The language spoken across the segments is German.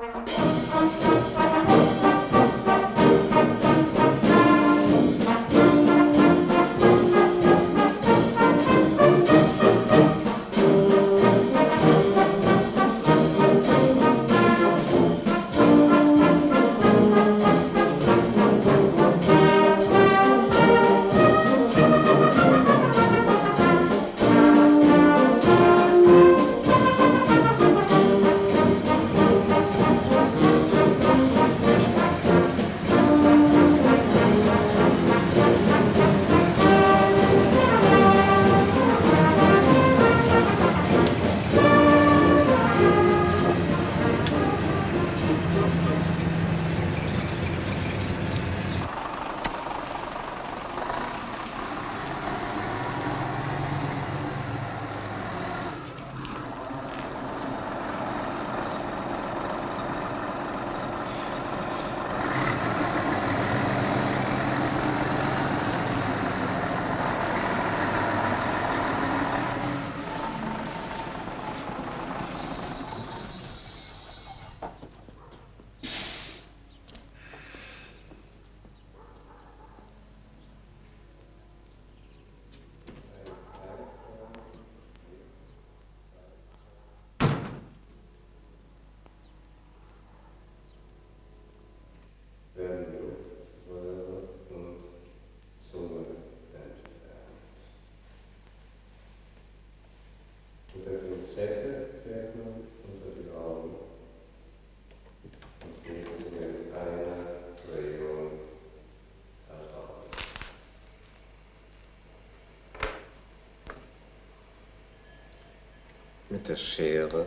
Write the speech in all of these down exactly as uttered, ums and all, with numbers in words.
Mit der Schere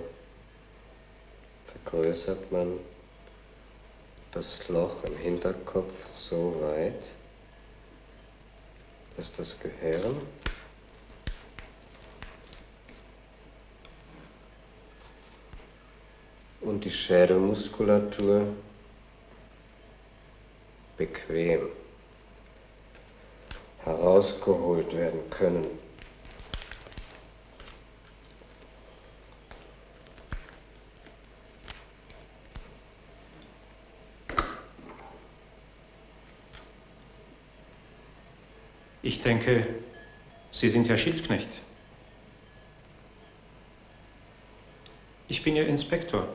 vergrößert man das Loch im Hinterkopf so weit, dass das Gehirn und die Schädelmuskulatur bequem herausgeholt werden können. Ich denke, Sie sind Herr Schildknecht. Ich bin Ihr Inspektor.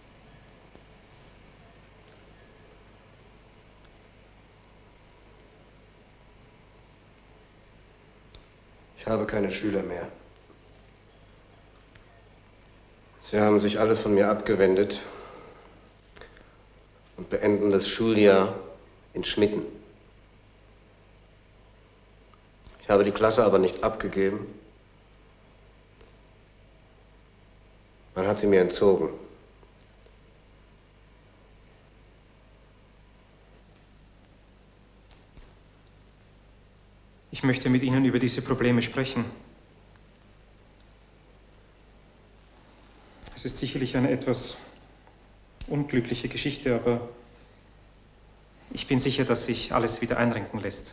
Ich habe keine Schüler mehr. Sie haben sich alle von mir abgewendet und beenden das Schuljahr in Schmitten. Ich habe die Klasse aber nicht abgegeben. Man hat sie mir entzogen. Ich möchte mit Ihnen über diese Probleme sprechen. Es ist sicherlich eine etwas unglückliche Geschichte, aber ich bin sicher, dass sich alles wieder einrenken lässt.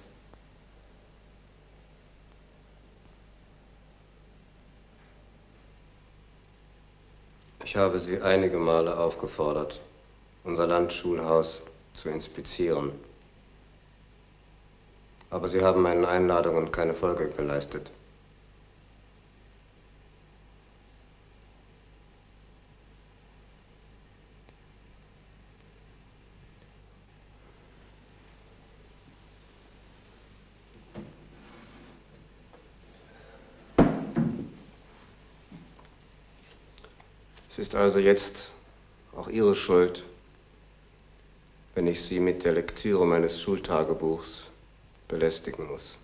Ich habe Sie einige Male aufgefordert, unser Landschulhaus zu inspizieren. Aber Sie haben meinen Einladungen keine Folge geleistet. Es ist also jetzt auch Ihre Schuld, wenn ich Sie mit der Lektüre meines Schultagebuchs belästigen muss.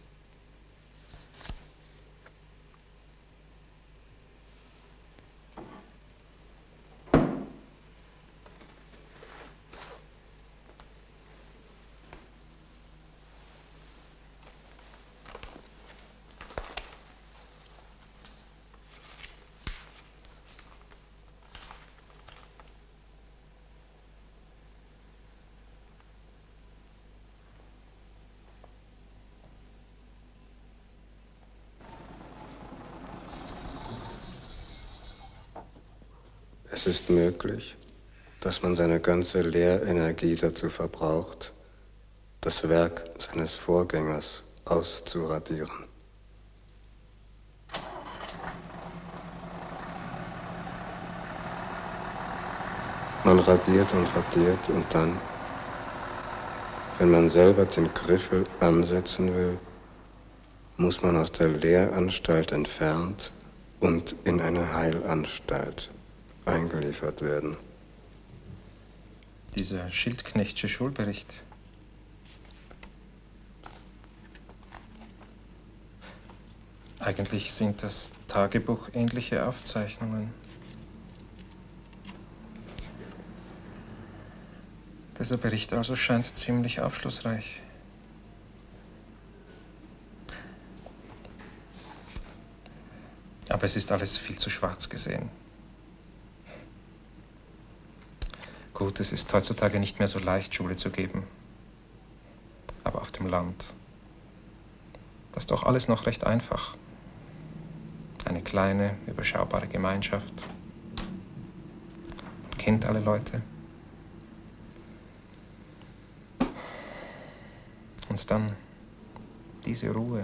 Es ist möglich, dass man seine ganze Lehrenergie dazu verbraucht, das Werk seines Vorgängers auszuradieren. Man radiert und radiert und dann, wenn man selber den Griffel ansetzen will, muss man aus der Lehranstalt entfernt und in eine Heilanstalt eingeliefert werden. Dieser Schildknechtsche Schulbericht. Eigentlich sind das tagebuchähnliche Aufzeichnungen. Dieser Bericht also scheint ziemlich aufschlussreich. Aber es ist alles viel zu schwarz gesehen. Gut, es ist heutzutage nicht mehr so leicht, Schule zu geben. Aber auf dem Land, das ist doch alles noch recht einfach. Eine kleine, überschaubare Gemeinschaft. Man kennt alle Leute. Und dann diese Ruhe.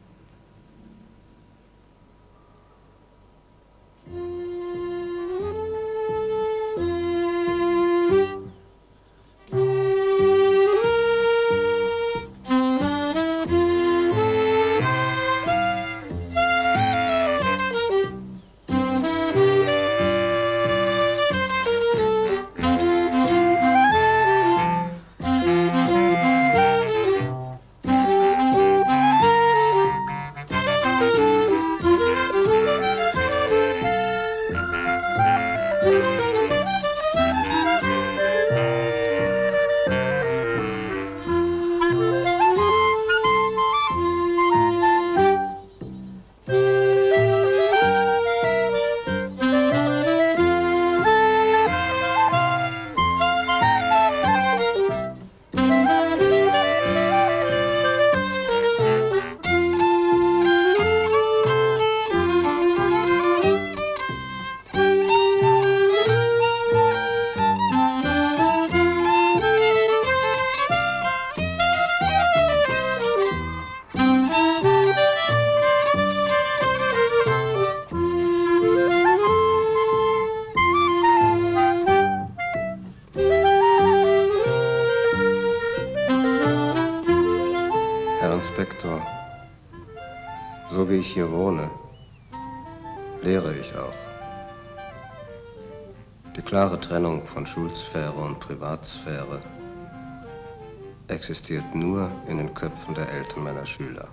So wie ich hier wohne, lehre ich auch. Die klare Trennung von Schulsphäre und Privatsphäre existiert nur in den Köpfen der Eltern meiner Schüler.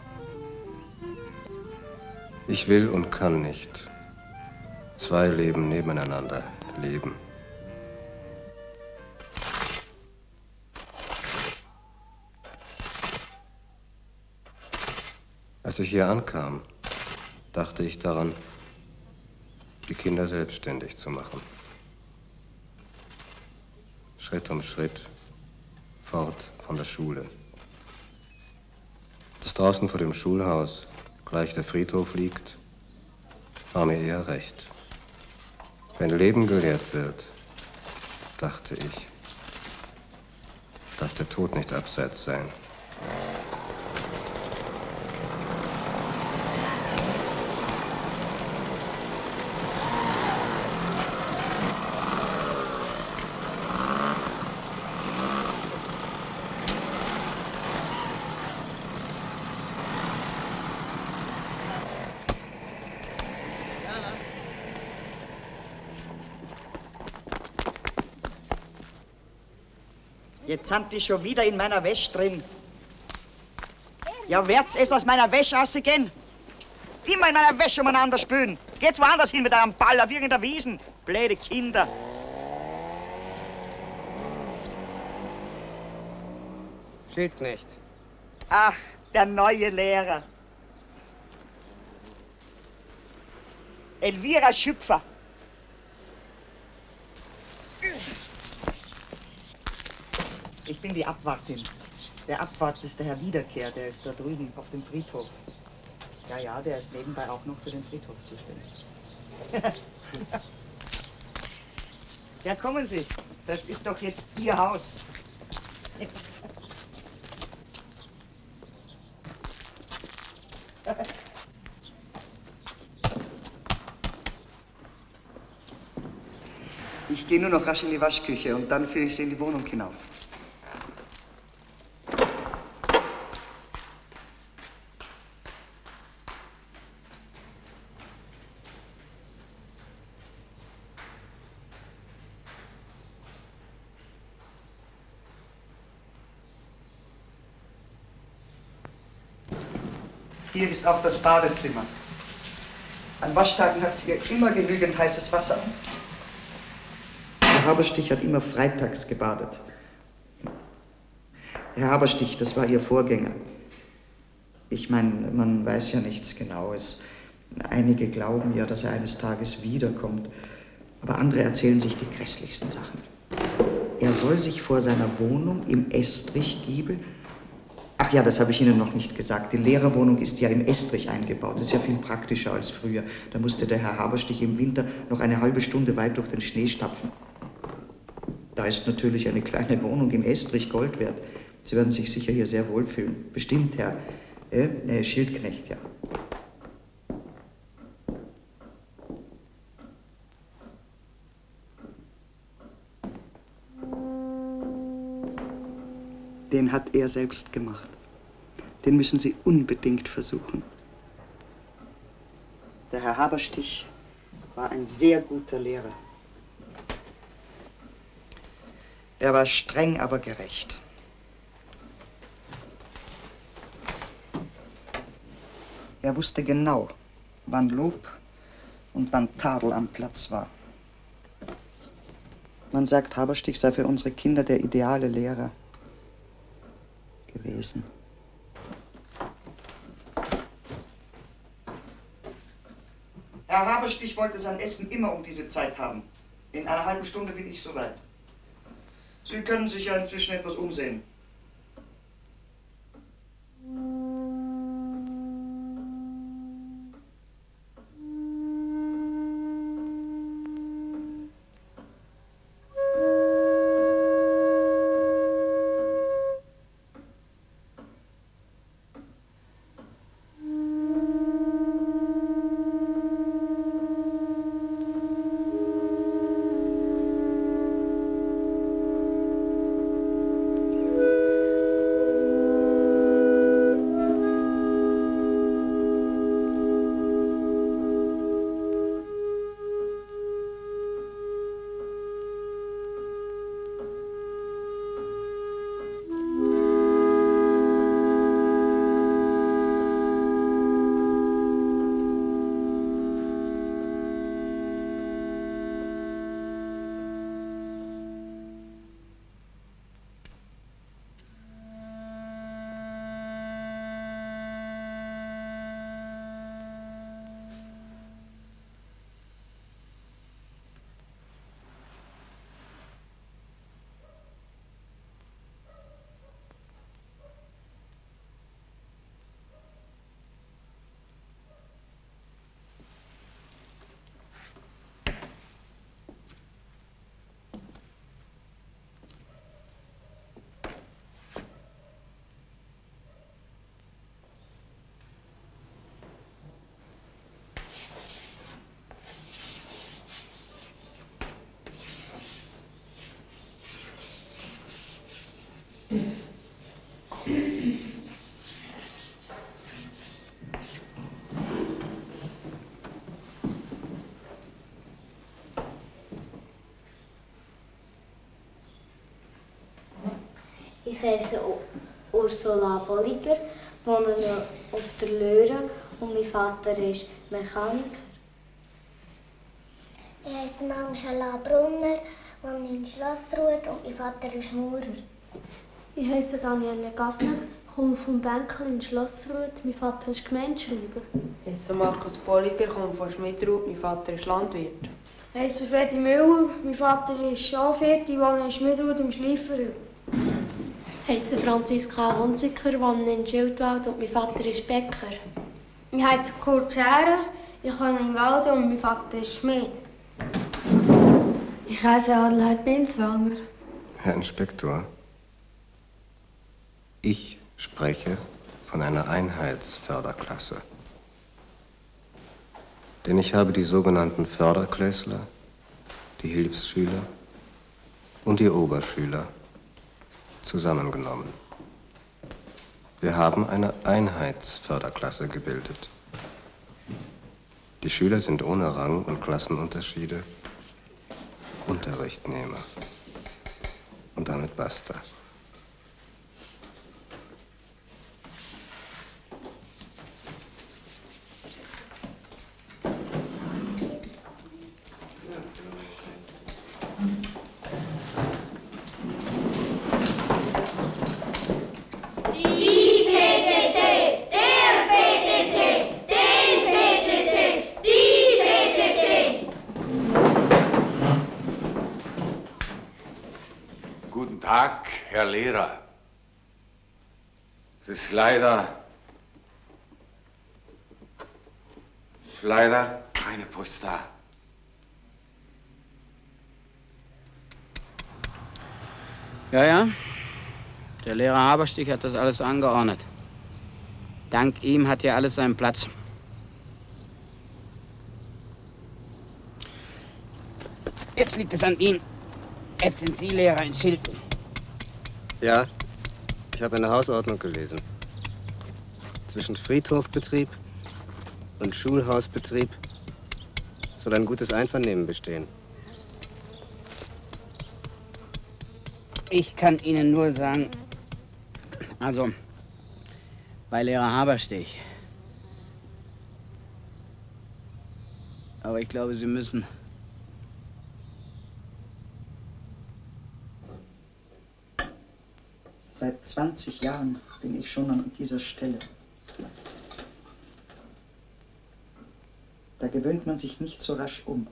Ich will und kann nicht zwei Leben nebeneinander leben. Als ich hier ankam, dachte ich daran, die Kinder selbstständig zu machen. Schritt um Schritt, fort von der Schule. Dass draußen vor dem Schulhaus gleich der Friedhof liegt, war mir eher recht. Wenn Leben gelehrt wird, dachte ich, darf der Tod nicht abseits sein. Jetzt sind die schon wieder in meiner Wäsche drin. Ja, wird's es aus meiner Wäsche rausgehen? Immer in meiner Wäsche umeinander spülen. Geht's woanders hin mit einem Ball auf irgendeiner Wiesen. Blöde Kinder. Schildknecht. Ach, der neue Lehrer. Elvira Schüpfer. Ich bin die Abwartin. Der Abwart ist der Herr Wiederkehr, der ist da drüben auf dem Friedhof. Ja, ja, der ist nebenbei auch noch für den Friedhof zuständig. Ja, kommen Sie. Das ist doch jetzt Ihr Haus. Ich gehe nur noch rasch in die Waschküche und dann führe ich Sie in die Wohnung hinauf. Hier ist auch das Badezimmer. An Waschtagen hat sie hier immer genügend heißes Wasser. Herr Haberstich hat immer freitags gebadet. Herr Haberstich, das war Ihr Vorgänger. Ich meine, man weiß ja nichts Genaues. Einige glauben ja, dass er eines Tages wiederkommt. Aber andere erzählen sich die grässlichsten Sachen. Er soll sich vor seiner Wohnung im Estrichgiebel... Ach ja, das habe ich Ihnen noch nicht gesagt. Die Lehrerwohnung ist ja im Estrich eingebaut. Das ist ja viel praktischer als früher. Da musste der Herr Haberstich im Winter noch eine halbe Stunde weit durch den Schnee stapfen. Da ist natürlich eine kleine Wohnung im Estrich Gold wert. Sie werden sich sicher hier sehr wohlfühlen. Bestimmt, Herr äh, äh, Schildknecht, ja. Den hat er selbst gemacht. Den müssen Sie unbedingt versuchen. Der Herr Haberstich war ein sehr guter Lehrer. Er war streng, aber gerecht. Er wusste genau, wann Lob und wann Tadel am Platz war. Man sagt, Haberstich sei für unsere Kinder der ideale Lehrer gewesen. Herr Haberstich wollte sein Essen immer um diese Zeit haben. In einer halben Stunde bin ich soweit. Sie können sich ja inzwischen etwas umsehen. Ich heiße Ursula Bolliger, wohne auf der Löhre und mein Vater ist Mechaniker. Ich heiße Angela Brunner, wohne in Schlossruth und mein Vater ist Maurer. Ich heiße Daniele Gaffner, komme vom Bänkel in Schlossruth, mein Vater ist Gemeindeschreiber. Ich heiße Markus Bolliger, komme von Schmidruth, mein Vater ist Landwirt. Ich heiße Freddy Müller, mein Vater ist Schafhirt, ich wohne in Schmidruth im Schleiferhügel. Ich heiße Franziska Hunziker, wohne in Schildwald und mein Vater ist Bäcker. Ich heiße Kurt Scherer, ich wohne in Walden und mein Vater ist Schmied. Ich Ich heiße Adelheid Binswanger. Herr Inspektor, ich spreche von einer Einheitsförderklasse. Denn ich habe die sogenannten Förderklässler, die Hilfsschüler und die Oberschüler zusammengenommen. Wir haben eine Einheitsförderklasse gebildet. Die Schüler sind ohne Rang- und Klassenunterschiede Unterrichtnehmer. Und damit basta. Tag, Herr Lehrer. Es ist leider, ist leider keine Post da. Ja, ja. Der Lehrer Haberstich hat das alles angeordnet. Dank ihm hat hier alles seinen Platz. Jetzt liegt es an Ihnen. Jetzt sind Sie Lehrer in Schilten. Ja, ich habe eine Hausordnung gelesen. Zwischen Friedhofbetrieb und Schulhausbetrieb soll ein gutes Einvernehmen bestehen. Ich kann Ihnen nur sagen, also bei Lehrer Haberstich. Aber ich glaube, Sie müssen. Seit zwanzig Jahren bin ich schon an dieser Stelle. Da gewöhnt man sich nicht so rasch um.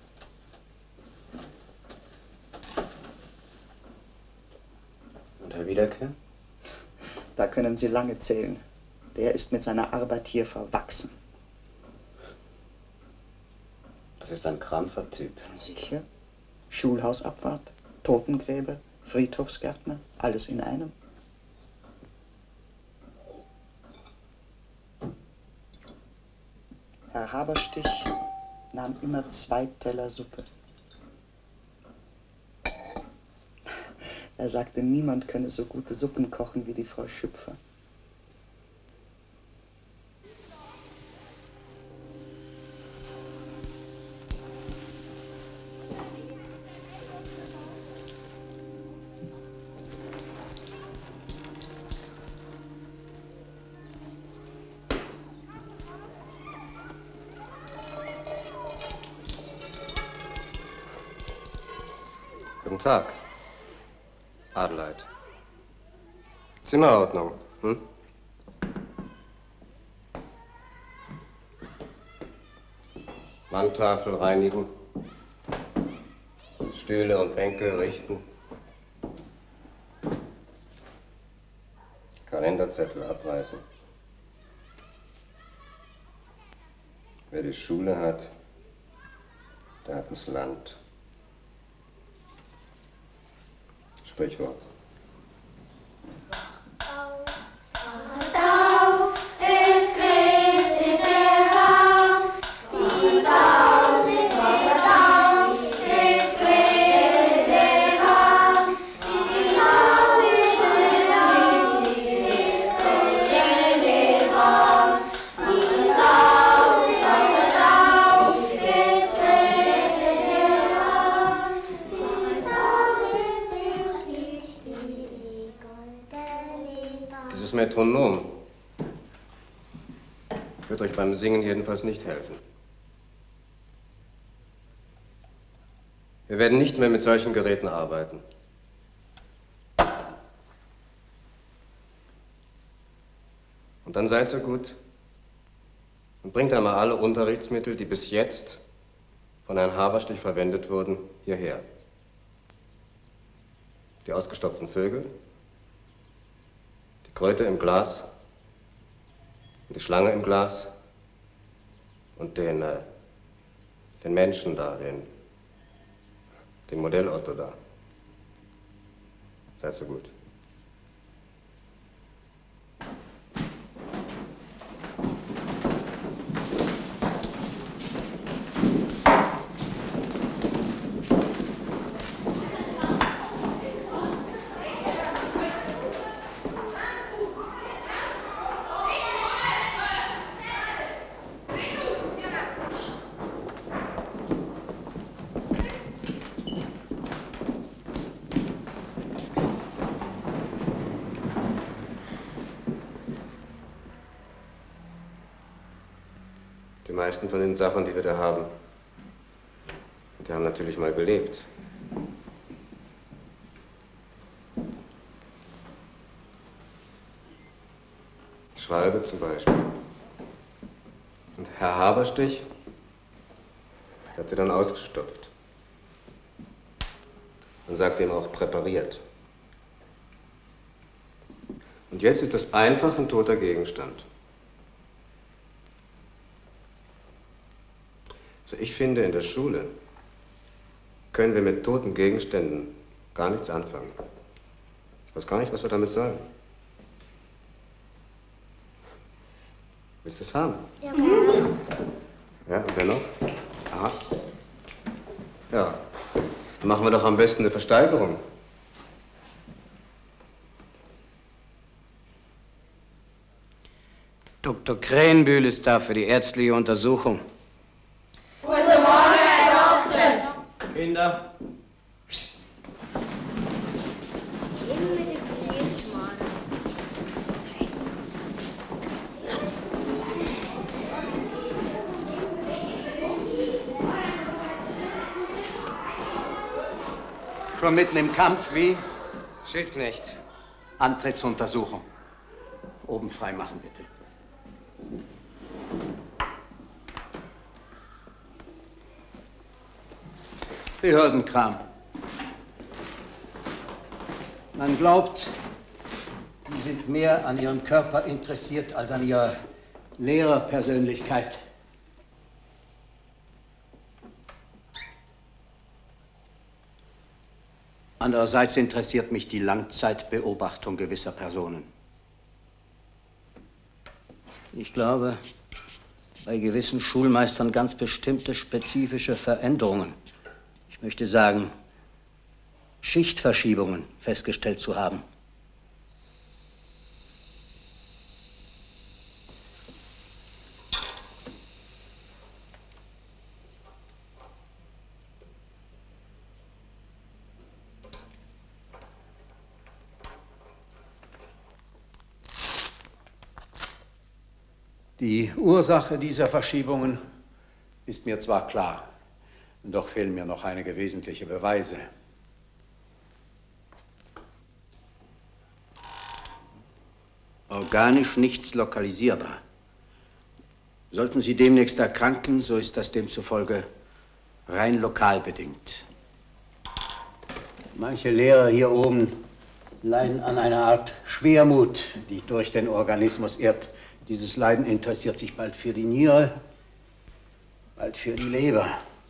Und Herr Wiederkehr? Da können Sie lange zählen. Der ist mit seiner Arbeit hier verwachsen. Das ist ein krampfer Typ. Sicher. Schulhausabwart, Totengräber, Friedhofsgärtner, alles in einem. Herr Haberstich nahm immer zwei Teller Suppe. Er sagte, niemand könne so gute Suppen kochen wie die Frau Schüpfer. Guten Tag, Adelheid. Zimmerordnung, hm? Wandtafel reinigen, Stühle und Bänke richten, Kalenderzettel abreißen. Wer die Schule hat, der hat das Land. Sprichwort. Metronom wird euch beim Singen jedenfalls nicht helfen. Wir werden nicht mehr mit solchen Geräten arbeiten. Und dann seid so gut und bringt einmal alle Unterrichtsmittel, die bis jetzt von Herrn Haberstich verwendet wurden, hierher. Die ausgestopften Vögel, die Kröte im Glas, die Schlange im Glas und den, äh, den Menschen da, den, Den Modell-Otto da. Seid so gut. Die meisten von den Sachen, die wir da haben, die haben natürlich mal gelebt. Schwalbe zum Beispiel. Und Herr Haberstich, der hat die dann ausgestopft. Man sagt ihm auch präpariert. Und jetzt ist das einfach ein toter Gegenstand. Also ich finde, in der Schule können wir mit toten Gegenständen gar nichts anfangen. Ich weiß gar nicht, was wir damit sollen. Willst du es haben? Ja. Ja, und wer noch? Aha. Ja, dann machen wir doch am besten eine Versteigerung. Doktor Krähenbühl ist da für die ärztliche Untersuchung. Guten Morgen, Herr Doktor. Kinder. Immer der gleiche Schmarrn. Schon mitten im Kampf, wie? Schildknecht. Antrittsuntersuchung. Oben frei machen, bitte. Behördenkram. Man glaubt, die sind mehr an ihrem Körper interessiert als an ihrer Lehrerpersönlichkeit. Andererseits interessiert mich die Langzeitbeobachtung gewisser Personen. Ich glaube, bei gewissen Schulmeistern ganz bestimmte spezifische Veränderungen, ich möchte sagen, Schichtverschiebungen festgestellt zu haben. Die Ursache dieser Verschiebungen ist mir zwar klar, doch fehlen mir noch einige wesentliche Beweise. Organisch nichts lokalisierbar. Sollten Sie demnächst erkranken, so ist das demzufolge rein lokal bedingt. Manche Lehrer hier oben leiden an einer Art Schwermut, die durch den Organismus irrt. Dieses Leiden interessiert sich bald für die Niere, bald für die Leber.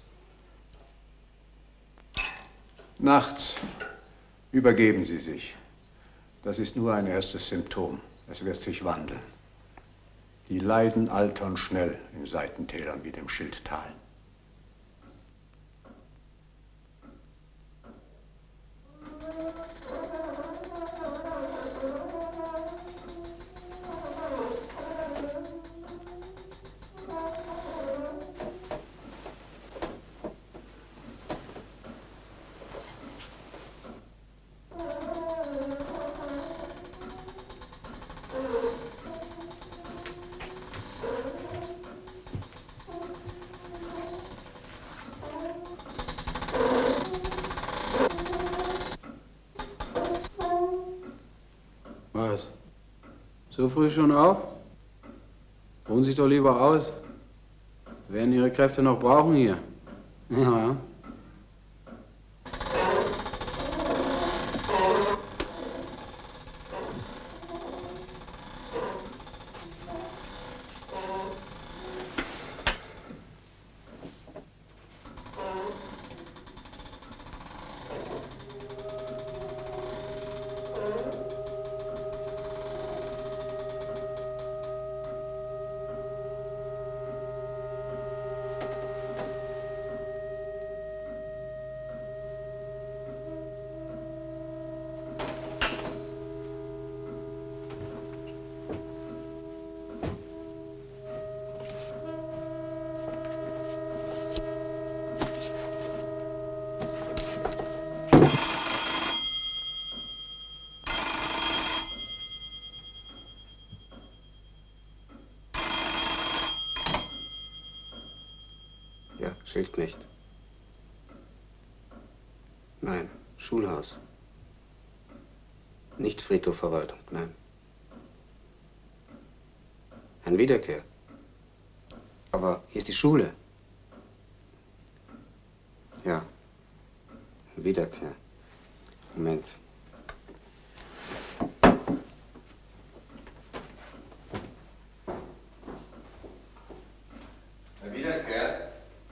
Nachts übergeben Sie sich. Das ist nur ein erstes Symptom. Es wird sich wandeln. Die Leiden altern schnell in Seitentälern wie dem Schildtal. Was? So früh schon auf? Ruhen Sie sich doch lieber aus. Wir werden Ihre Kräfte noch brauchen hier. Ja. hilft nicht. Nein, Schulhaus. Nicht Friedhofverwaltung, nein. Ein Wiederkehr. Aber hier ist die Schule. Ja. Wiederkehr. Moment. Herr Wiederkehr.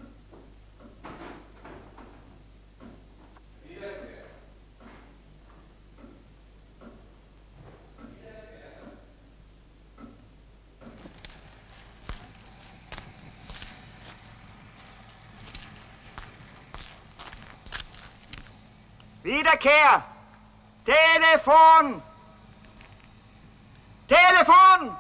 Wiederkehr. Wiederkehr! Telefon! Telefon!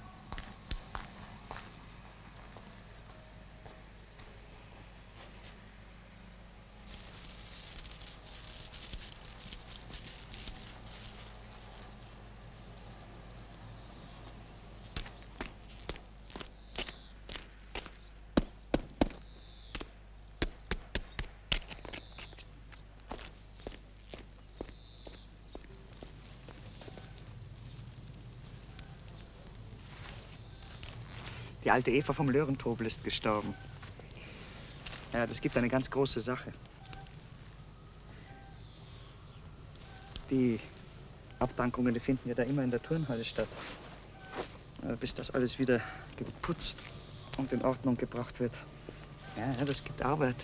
Die alte Eva vom Löhrentobel ist gestorben. Ja, das gibt eine ganz große Sache. Die Abdankungen, die finden ja da immer in der Turnhalle statt. Ja, bis das alles wieder geputzt und in Ordnung gebracht wird. Ja, das gibt Arbeit.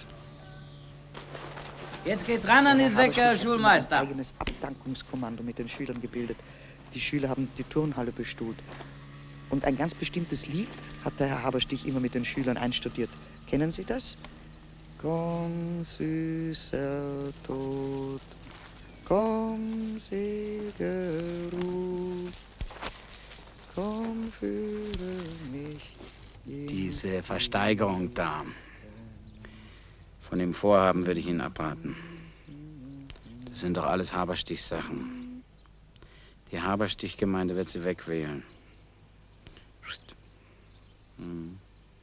Jetzt geht's ran an die Säcke, Herr Schulmeister. Ein eigenes Abdankungskommando mit den Schülern gebildet. Die Schüler haben die Turnhalle bestuhlt. Und ein ganz bestimmtes Lied hat der Herr Haberstich immer mit den Schülern einstudiert. Kennen Sie das? Komm, süßer Tod, komm, seliger Ruf, komm, führe mich. Diese Versteigerung da. Von dem Vorhaben würde ich Ihnen abraten. Das sind doch alles Haberstich-Sachen. Die Haberstich-Gemeinde wird sie wegwählen. Hm.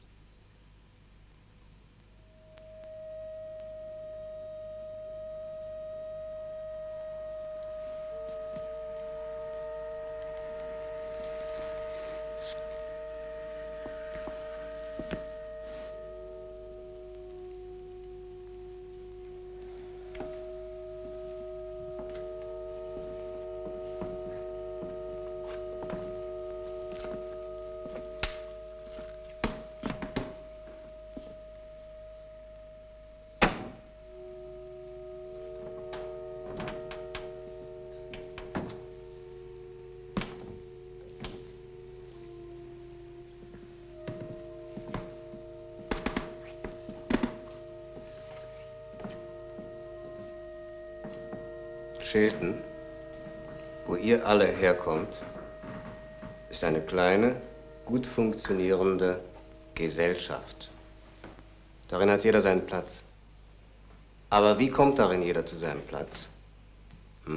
Schilten, wo ihr alle herkommt, ist eine kleine, gut funktionierende Gesellschaft. Darin hat jeder seinen Platz. Aber wie kommt darin jeder zu seinem Platz? Hm?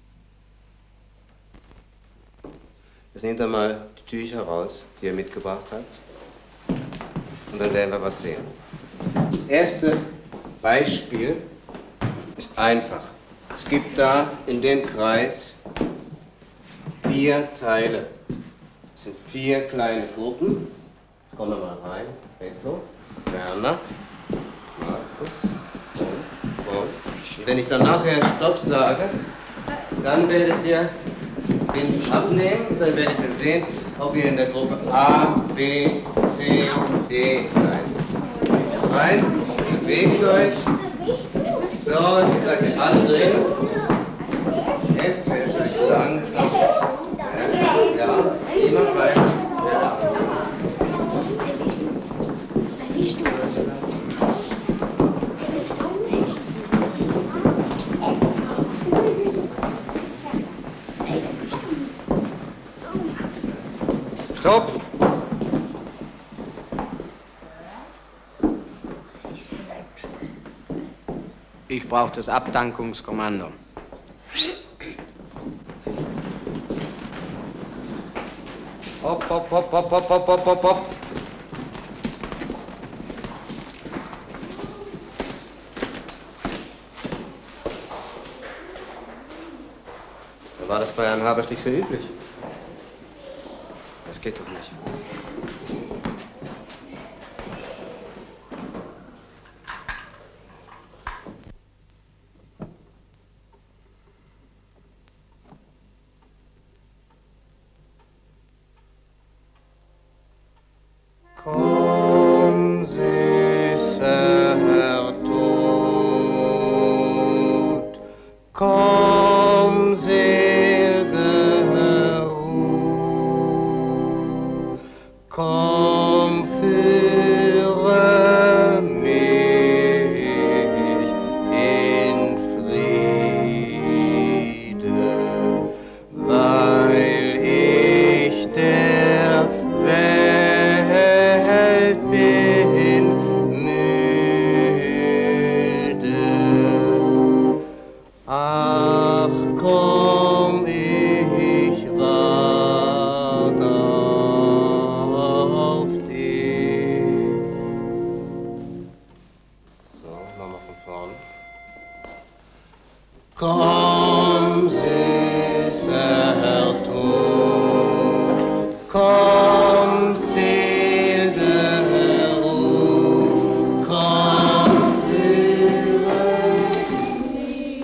Jetzt nehmt ihr mal die Tücher raus, die ihr mitgebracht habt. Und dann werden wir was sehen. Das erste Beispiel ist einfach. Es gibt da in dem Kreis vier Teile. Es sind vier kleine Gruppen. Kommen wir mal rein. Reto, Werner, Markus und, und. Und wenn ich dann nachher Stopp sage, dann werdet ihr den abnehmen. Dann werdet ihr sehen, ob ihr in der Gruppe A, B, C, D seid. Rein, bewegt euch. So, jetzt seid ihr alle drin. Jetzt wird es euch langsam. Ja, ja, niemand weiß. Ja. Stopp! Ich brauche das Abdankungskommando. Hopp, hopp, hopp, hopp, hopp, hopp, hopp, hopp. Da war das bei einem Haberstich so üblich. Das geht doch nicht. Komm, süßer Herr Tod, komm, sel'ge Ruh, komm, führe mich in Friede, weil ich der Welt bin müde. Ach, komm, ich wart auf dich. So, nochmal von vorn. Komm, süßer Herr Tod, komm, sel'ge Ruh, komm, führe mich.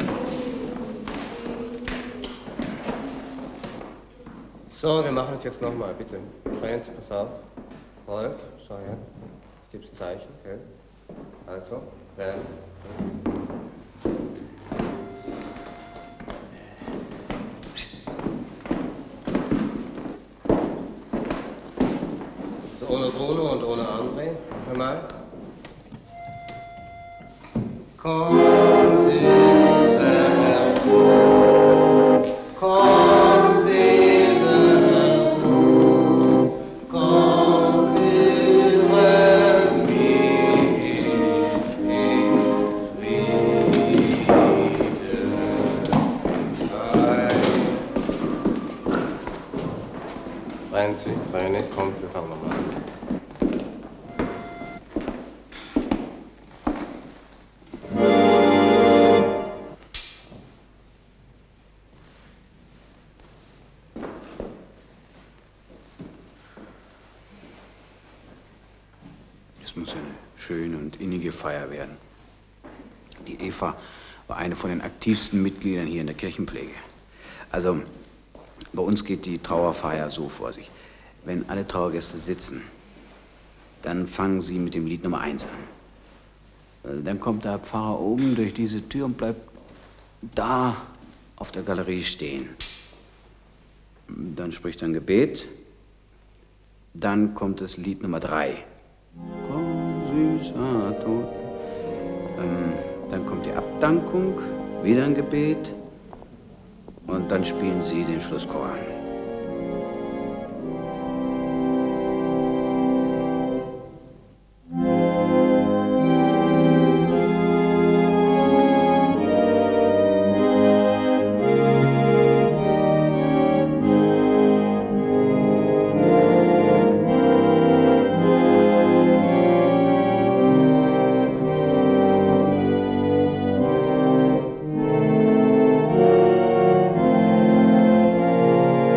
So, wir machen es jetzt nochmal, bitte. Franz, pass auf. Rolf, schau her. Ich geb's Zeichen, okay? Also, werden. So, ohne Bruno und ohne André. Hör mal. Komm, süßer Herr Tod, komm, sel'ge Ruh, komm, führe mich in Friede. Franzi, René, komm, wir fangen nochmal an. Das muss eine schöne und innige Feier werden. Die Eva war eine von den aktivsten Mitgliedern hier in der Kirchenpflege. Also, bei uns geht die Trauerfeier so vor sich. Wenn alle Trauergäste sitzen, dann fangen sie mit dem Lied Nummer eins an. Dann kommt der Pfarrer oben durch diese Tür und bleibt da auf der Galerie stehen. Dann spricht er ein Gebet. Dann kommt das Lied Nummer drei. Komm, süßer Tod. Ähm, dann kommt die Abdankung, wieder ein Gebet. Und dann spielen sie den Schlusschor an. Komm,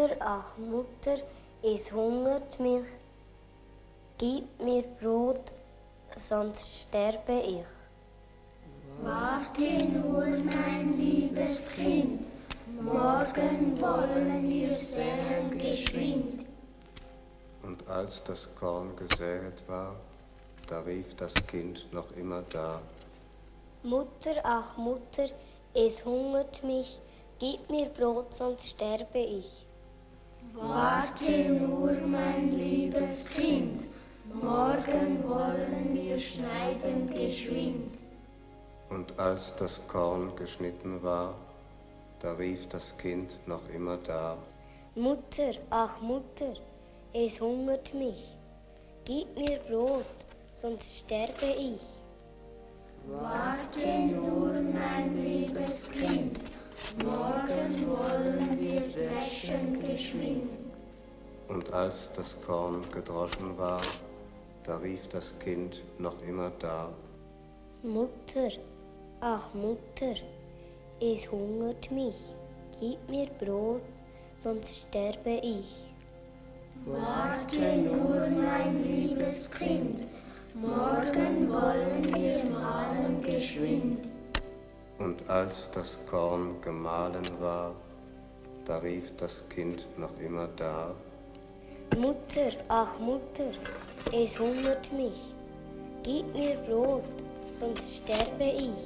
Mutter, ach Mutter, es hungert mich. Gib mir Brot, sonst sterbe ich. Warte nur, mein liebes Kind, morgen wollen wir säen geschwind. Und als das Korn gesäet war, da rief das Kind noch immer da. Mutter, ach Mutter, es hungert mich, gib mir Brot, sonst sterbe ich. Warte nur, mein liebes Kind, morgen wollen wir schneiden geschwind. Und als das Korn geschnitten war, da rief das Kind noch immer da. Mutter, ach Mutter, es hungert mich, gib mir Brot, sonst sterbe ich. Warte nur, mein liebes Kind, morgen wollen wir dreschen geschwind. Und als das Korn gedroschen war, da rief das Kind noch immer da. Mutter, ach Mutter, es hungert mich, gib mir Brot, sonst sterbe ich. Warte nur, mein liebes Kind, morgen wollen wir mahlen geschwind. Und als das Korn gemahlen war, da rief das Kind noch immer da. Mutter, ach Mutter, es hungert mich, gib mir Brot, sonst sterbe ich.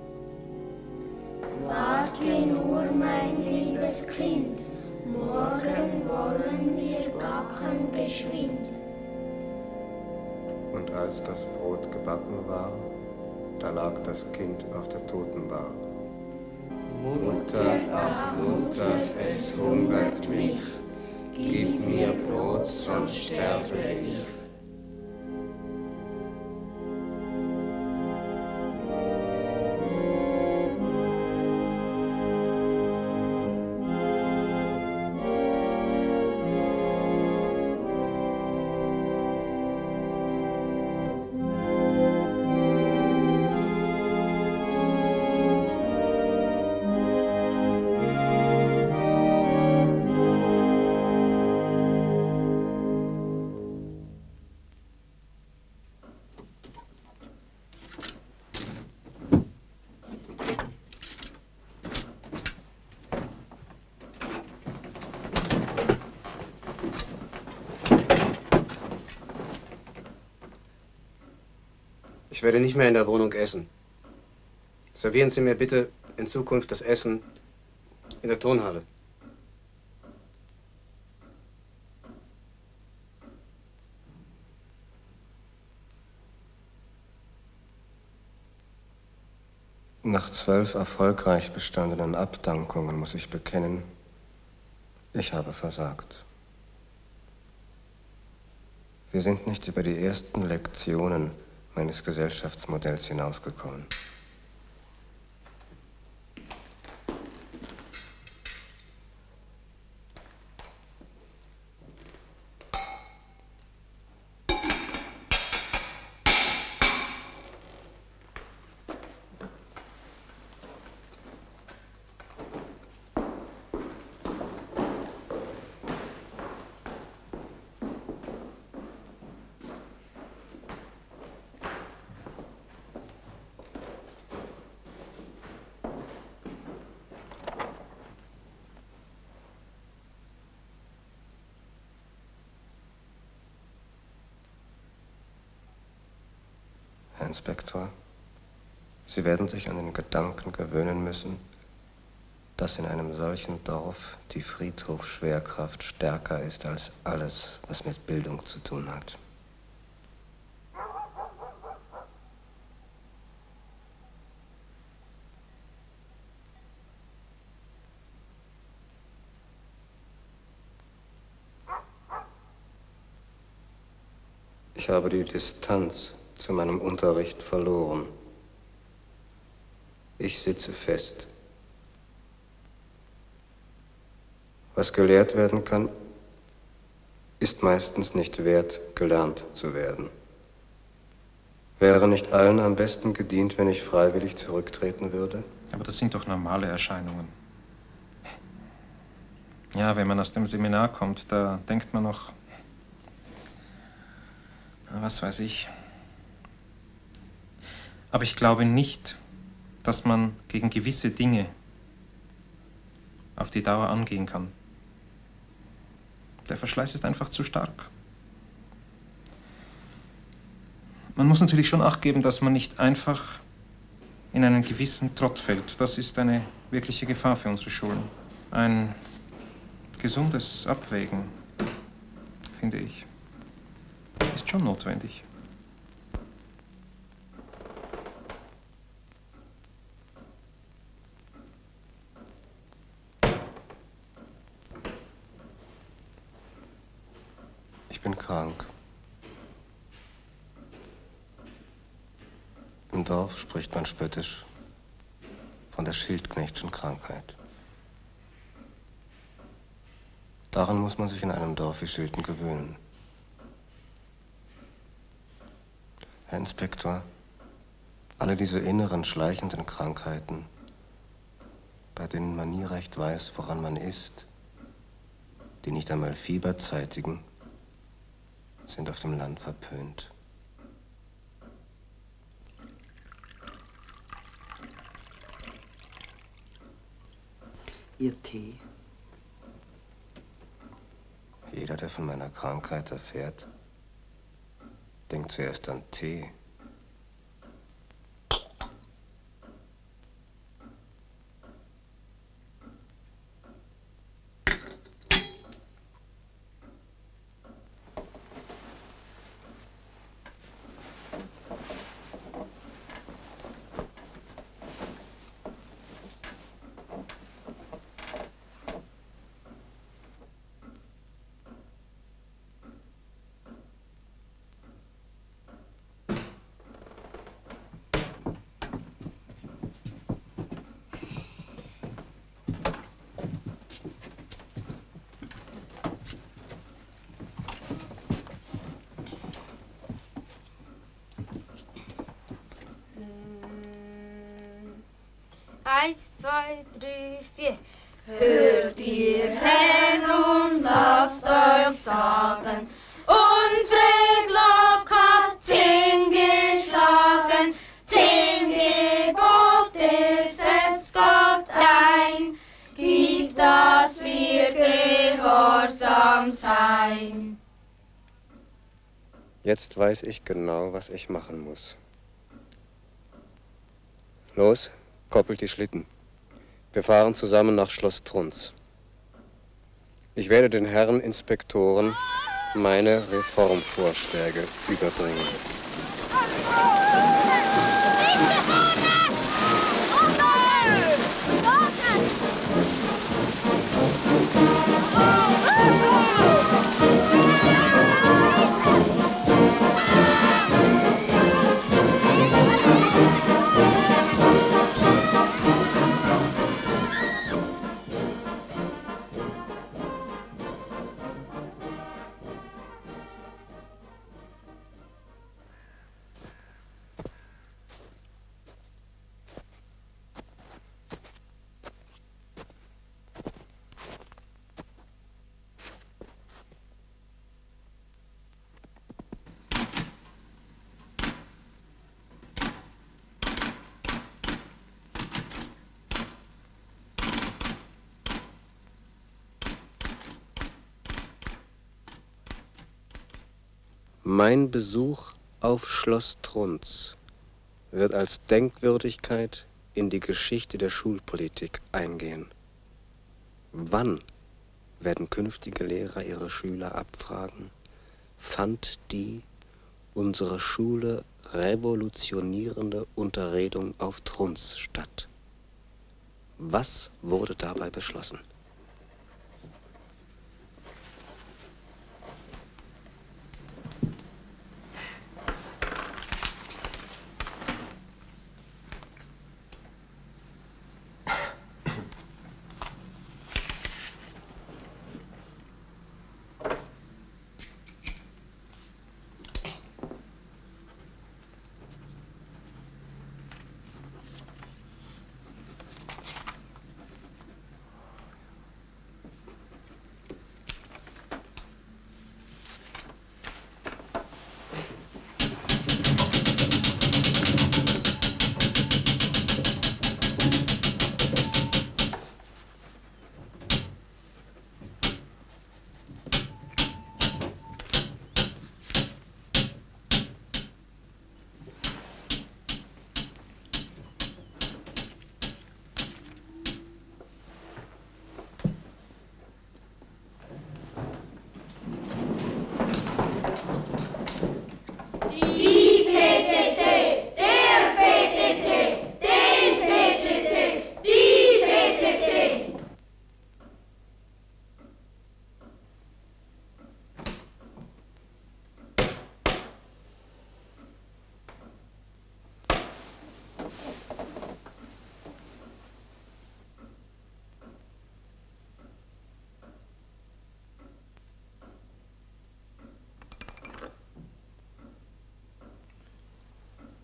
Warte nur, mein liebes Kind, morgen wollen wir backen geschwind. Und als das Brot gebacken war, da lag das Kind auf der Totenbar. Mutter, ach Mutter, es hungert mich, gib mir Brot, sonst sterbe ich. Ich werde nicht mehr in der Wohnung essen. Servieren Sie mir bitte in Zukunft das Essen in der Turnhalle. Nach zwölf erfolgreich bestandenen Abdankungen muss ich bekennen, ich habe versagt. Wir sind nicht über die ersten Lektionen meines Gesellschaftsmodells hinausgekommen. Herr Inspektor, Sie werden sich an den Gedanken gewöhnen müssen, dass in einem solchen Dorf die Friedhofsschwerkraft stärker ist als alles, was mit Bildung zu tun hat. Ich habe die Distanz zu meinem Unterricht verloren. Ich sitze fest. Was gelehrt werden kann, ist meistens nicht wert, gelernt zu werden. Wäre nicht allen am besten gedient, wenn ich freiwillig zurücktreten würde? Aber das sind doch normale Erscheinungen. Ja, wenn man aus dem Seminar kommt, da denkt man noch, was weiß ich. Aber ich glaube nicht, dass man gegen gewisse Dinge auf die Dauer angehen kann. Der Verschleiß ist einfach zu stark. Man muss natürlich schon Acht geben, dass man nicht einfach in einen gewissen Trott fällt. Das ist eine wirkliche Gefahr für unsere Schulen. Ein gesundes Abwägen, finde ich, ist schon notwendig. Ich bin krank. Im Dorf spricht man spöttisch von der Schildknechtschen Krankheit. Daran muss man sich in einem Dorf wie Schilten gewöhnen. Herr Inspektor, alle diese inneren, schleichenden Krankheiten, bei denen man nie recht weiß, woran man ist, die nicht einmal Fieber zeitigen, sind auf dem Land verpönt. Ihr Tee? Jeder, der von meiner Krankheit erfährt, denkt zuerst an Tee. Eins, zwei, drei, vier. Hört ihr Herren und lasst euch sagen, unsere Glocke hat zehn geschlagen, zehn Gebote setzt Gott ein, gibt, dass wir gehorsam sein. Jetzt weiß ich genau, was ich machen muss. Los, koppelt die Schlitten. Wir fahren zusammen nach Schloss Trunz. Ich werde den Herren Inspektoren meine Reformvorschläge überbringen. Mein Besuch auf Schloss Trunz wird als Denkwürdigkeit in die Geschichte der Schulpolitik eingehen. Wann werden künftige Lehrer ihre Schüler abfragen? Fand die unsere Schule revolutionierende Unterredung auf Trunz statt? Was wurde dabei beschlossen?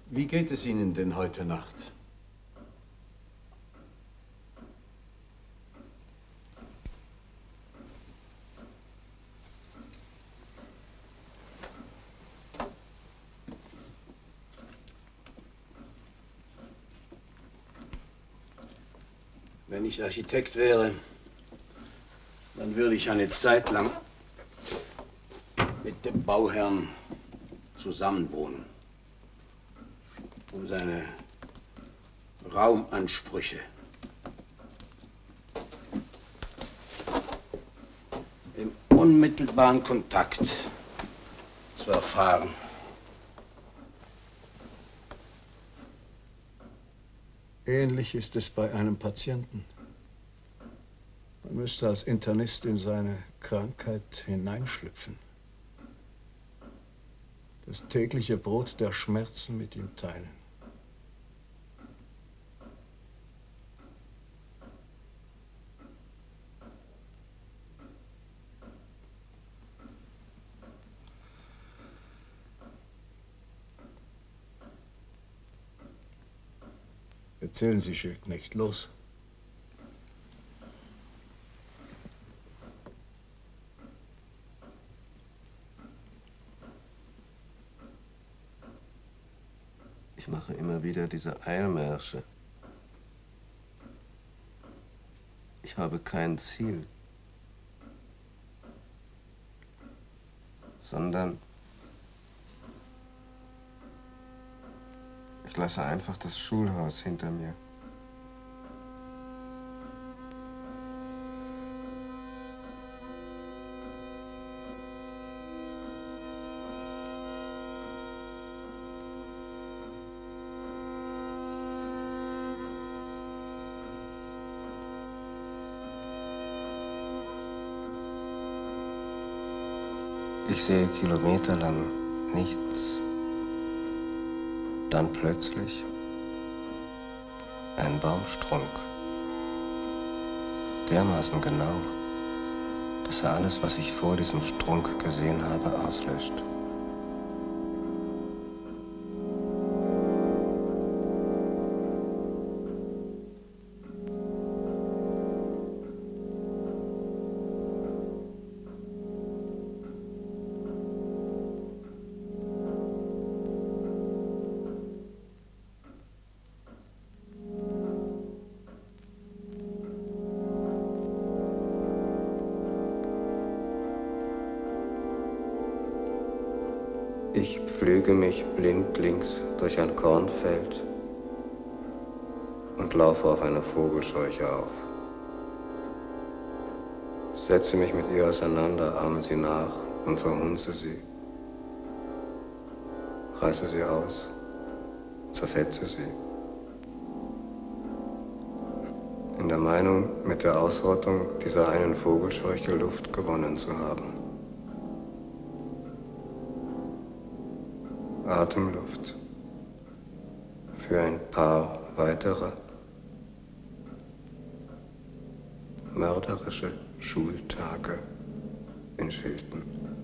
Wie geht es Ihnen denn heute Nacht? Wenn ich Architekt wäre, dann würde ich eine Zeit lang mit dem Bauherrn zusammenwohnen, um seine Raumansprüche im unmittelbaren Kontakt zu erfahren. Ähnlich ist es bei einem Patienten. Man müsste als Internist in seine Krankheit hineinschlüpfen. Das tägliche Brot der Schmerzen mit ihm teilen. Erzählen Sie, Schildknecht, los. Ich mache immer wieder diese Eilmärsche. Ich habe kein Ziel, sondern ich lasse einfach das Schulhaus hinter mir. Ich sehe kilometerlang nichts. Dann plötzlich ein Baumstrunk. Dermaßen genau, dass er alles, was ich vor diesem Strunk gesehen habe, auslöscht. Ich pflüge mich blindlings durch ein Kornfeld und laufe auf eine Vogelscheuche auf. Setze mich mit ihr auseinander, ahme sie nach und verhunze sie. Reiße sie aus, zerfetze sie. In der Meinung, mit der Ausrottung dieser einen Vogelscheuche Luft gewonnen zu haben. Atemluft für ein paar weitere mörderische Schultage in Schilten.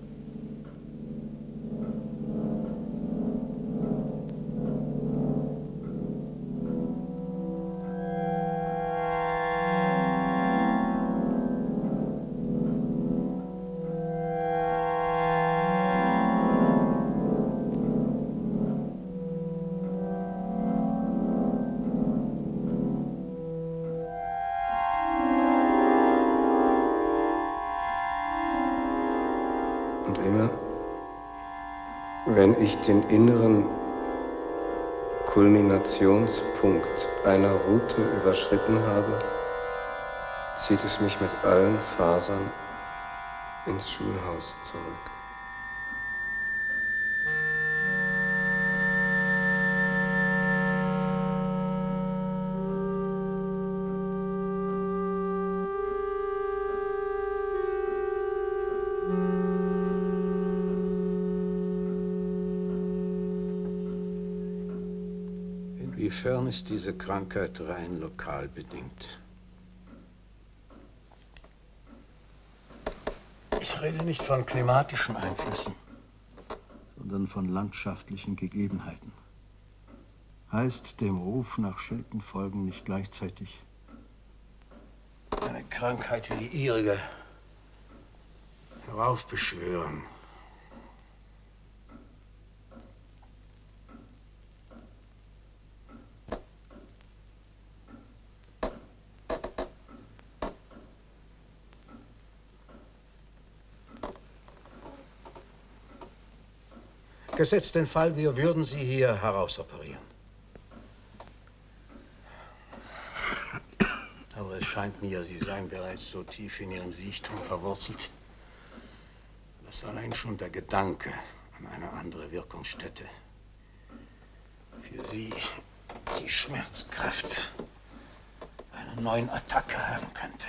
Und immer, wenn ich den inneren Kulminationspunkt einer Route überschritten habe, zieht es mich mit allen Fasern ins Schulhaus zurück. Inwiefern ist diese Krankheit rein lokal bedingt? Ich rede nicht von klimatischen Einflüssen, sondern von landschaftlichen Gegebenheiten. heißt dem Ruf nach Schilden folgen nicht gleichzeitig eine Krankheit wie die ihrige heraufbeschwören. Gesetzt den Fall, wir würden Sie hier herausoperieren. Aber es scheint mir, Sie seien bereits so tief in Ihrem Siechtum verwurzelt, dass allein schon der Gedanke an eine andere Wirkungsstätte für Sie die Schmerzkraft einer neuen Attacke haben könnte.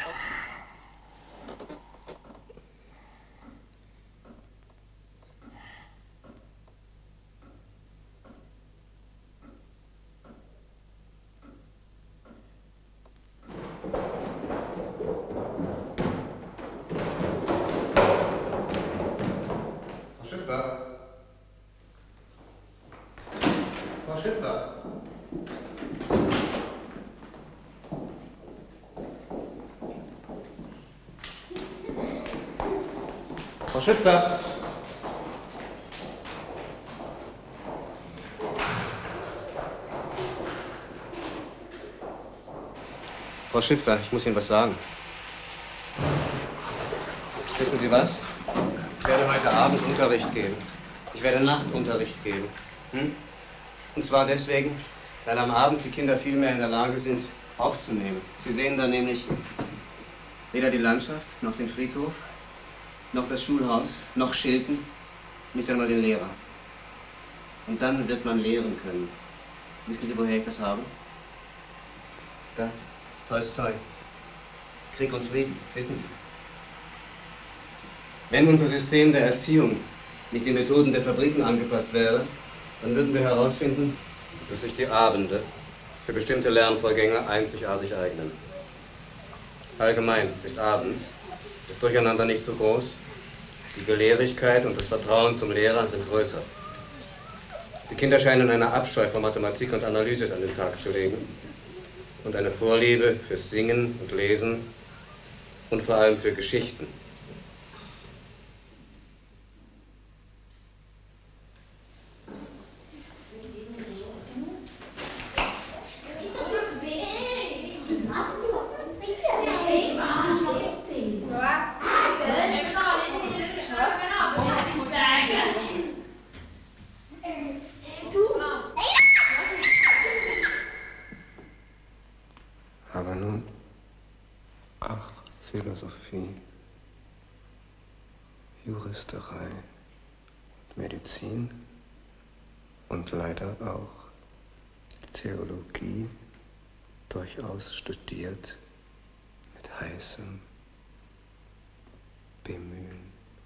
Frau Schützer! Frau Schützer, ich muss Ihnen was sagen. Wissen Sie was? Ich werde heute Abend Unterricht geben. Ich werde Nachtunterricht geben. Hm? Und zwar deswegen, weil am Abend die Kinder viel mehr in der Lage sind, aufzunehmen. Sie sehen dann nämlich weder die Landschaft, noch den Friedhof, noch das Schulhaus, noch Schilden, nicht einmal den Lehrer. Und dann wird man lehren können. Wissen Sie, woher ich das habe? Da, Tolstoi. Krieg und Frieden, wissen Sie. Wenn unser System der Erziehung nicht den Methoden der Fabriken angepasst wäre, dann würden wir herausfinden, dass sich die Abende für bestimmte Lernvorgänge einzigartig eignen. Allgemein ist abends das Durcheinander nicht so groß, die Gelehrigkeit und das Vertrauen zum Lehrer sind größer. Die Kinder scheinen eine Abscheu von Mathematik und Analyse an den Tag zu legen und eine Vorliebe fürs Singen und Lesen und vor allem für Geschichten. Aber nun, ach, Philosophie, Juristerei, Medizin und leider auch Theologie durchaus studiert mit heißem Bemühen.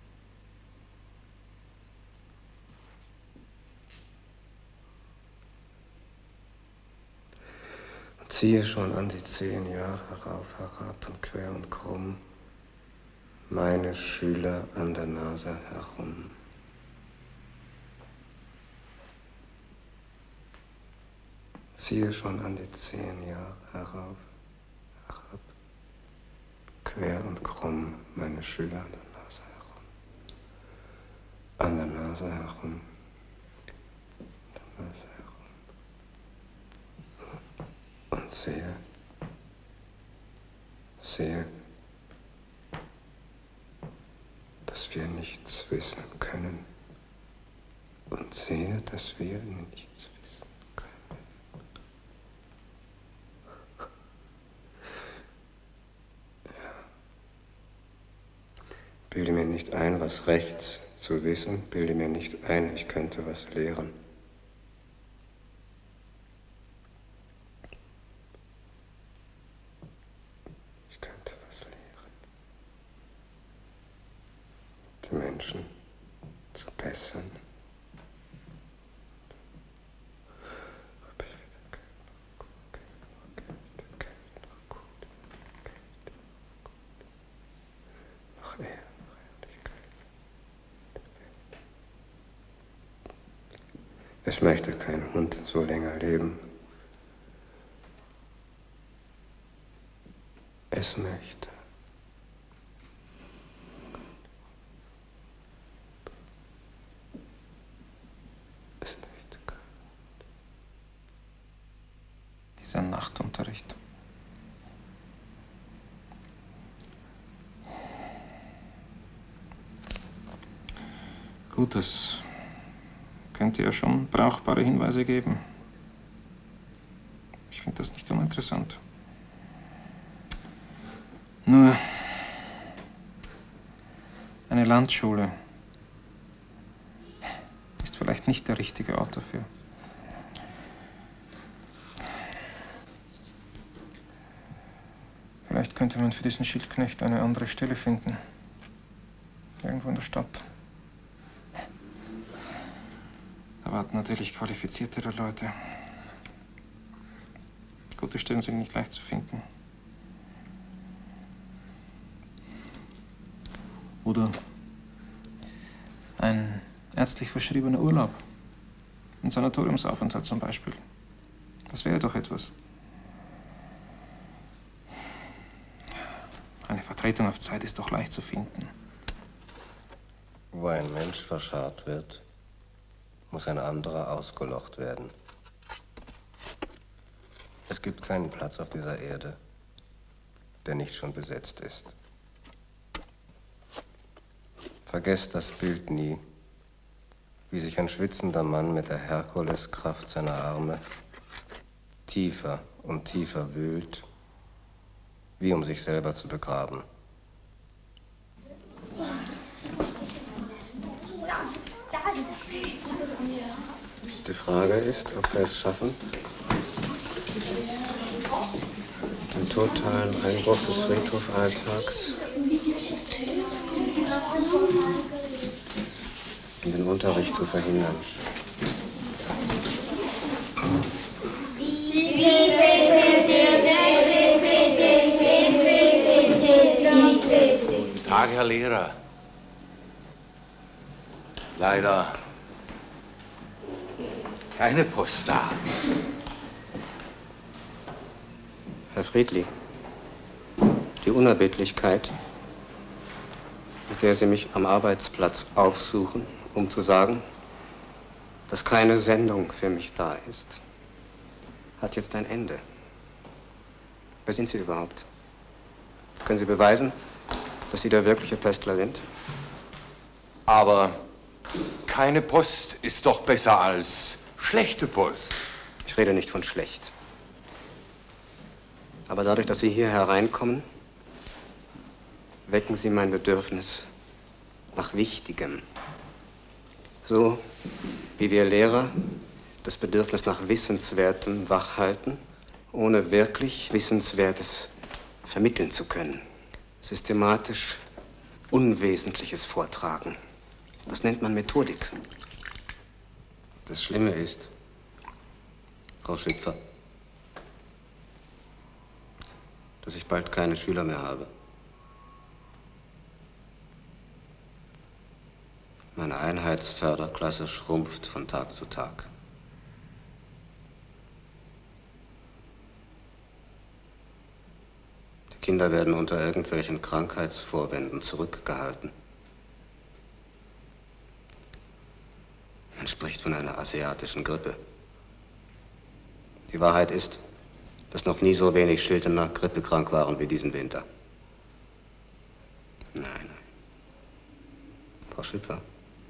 Ziehe schon an die zehn Jahre herauf, herab und quer und krumm, meine Schüler an der Nase herum. Ziehe schon an die zehn Jahre herauf, herab, quer und krumm, meine Schüler an der Nase herum. An der Nase herum, an der Nase herum. Und sehe, sehe, dass wir nichts wissen können. Und sehe, dass wir nichts wissen können. Ja. Bilde mir nicht ein, was rechts zu wissen. Bilde mir nicht ein, ich könnte was lehren. Die Menschen zu bessern. Noch eher. Es möchte kein Hund so länger leben. Es möchte. Es möchte kein Hund. Dieser Nachtunterricht. Gut, es könnte ja schon brauchbare Hinweise geben. Ich finde das nicht uninteressant. Nur eine Landschule ist vielleicht nicht der richtige Ort dafür. Vielleicht könnte man für diesen Schildknecht eine andere Stelle finden. Irgendwo in der Stadt. Da warten natürlich qualifiziertere Leute. Gute Stellen sind nicht leicht zu finden. Oder ein ärztlich verschriebener Urlaub. Ein Sanatoriumsaufenthalt zum Beispiel. Das wäre doch etwas. Eine Vertretung auf Zeit ist doch leicht zu finden. Wo ein Mensch verscharrt wird, muss ein anderer ausgelocht werden. Es gibt keinen Platz auf dieser Erde, der nicht schon besetzt ist. Vergesst das Bild nie, wie sich ein schwitzender Mann mit der Herkuleskraft seiner Arme tiefer und tiefer wühlt, wie um sich selber zu begraben. Die Frage ist, ob wir es schaffen, den totalen Einbruch des Friedhofalltags in den Unterricht zu verhindern. Guten Tag, Herr Lehrer. Leider keine Post da. Herr Friedli, die Unerbittlichkeit, mit der Sie mich am Arbeitsplatz aufsuchen, um zu sagen, dass keine Sendung für mich da ist, hat jetzt ein Ende. Wer sind Sie überhaupt? Können Sie beweisen, dass Sie der wirkliche Pestler sind? Aber keine Post ist doch besser als schlechte Post. Ich rede nicht von schlecht. Aber dadurch, dass Sie hier hereinkommen, wecken Sie mein Bedürfnis nach Wichtigem. So wie wir Lehrer das Bedürfnis nach Wissenswertem wachhalten, ohne wirklich Wissenswertes vermitteln zu können. Systematisch Unwesentliches vortragen. Das nennt man Methodik. Das Schlimme ist, Frau Schüpfer, dass ich bald keine Schüler mehr habe. Meine Einheitsförderklasse schrumpft von Tag zu Tag. Die Kinder werden unter irgendwelchen Krankheitsvorwänden zurückgehalten. Man spricht von einer asiatischen Grippe. Die Wahrheit ist, dass noch nie so wenig Schiltener grippekrank waren wie diesen Winter. Nein, nein. Frau Schüpfer,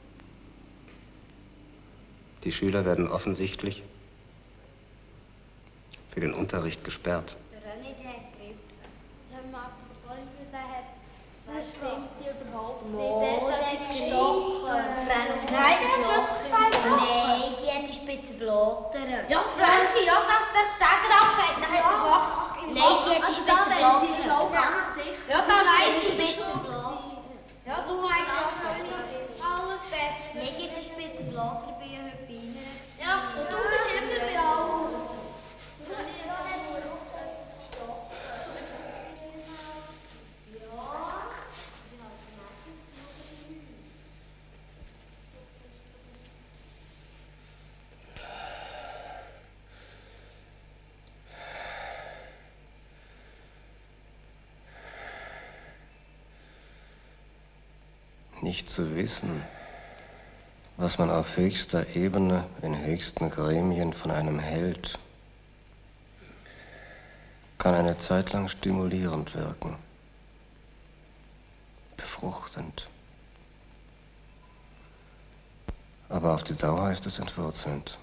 die Schüler werden offensichtlich für den Unterricht gesperrt. Der René, der hat Grippe. Der Markus Bolliger, der hat... Das stimmt überhaupt nicht. Der hat etwas gestochen. Franzi, nein, der hat wirklich zwei Wochen. Nein, die hat die Spitze blattern. Ja, Franzi, ja, das, das Steiger abgeht, dann hat das Lachen. Nein, die hat die Spitze blattern. Sie ist auch ganz sicher. Ja, das ist die Spitze blattern. Ja, du weißt ja, alles fest. Nein, die hat die Spitze blattern bei ihr heute bei ihnen. Ja, und du bist immer bei allen. nicht zu wissen, was man auf höchster Ebene, in höchsten Gremien von einem hält, kann eine Zeit lang stimulierend wirken, befruchtend. Aber auf die Dauer ist es entwurzelnd.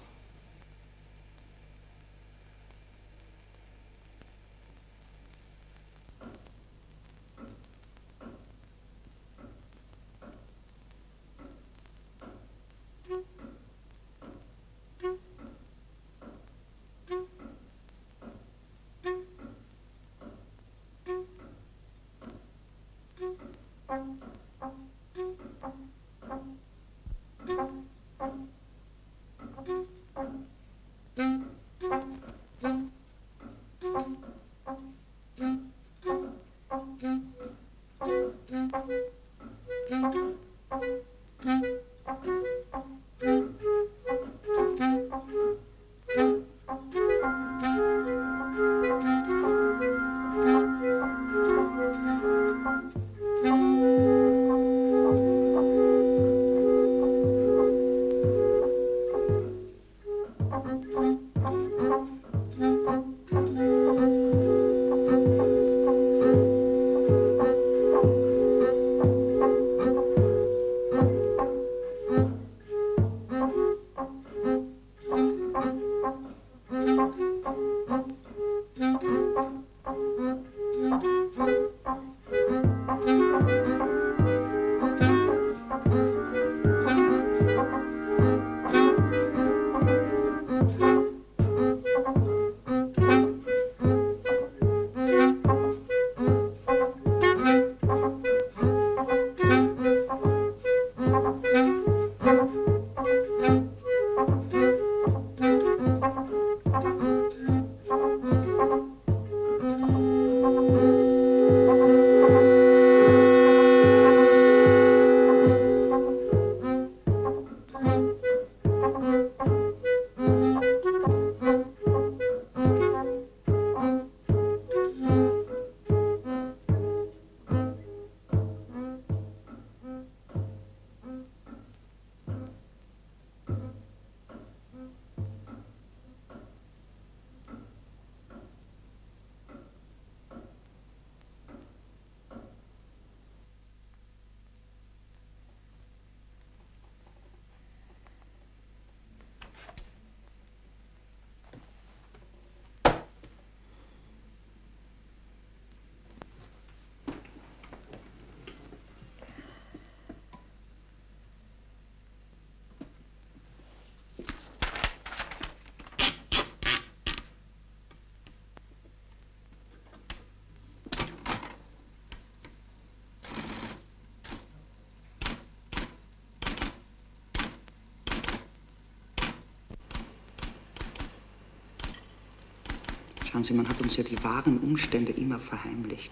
Schauen Sie, man hat uns ja die wahren Umstände immer verheimlicht.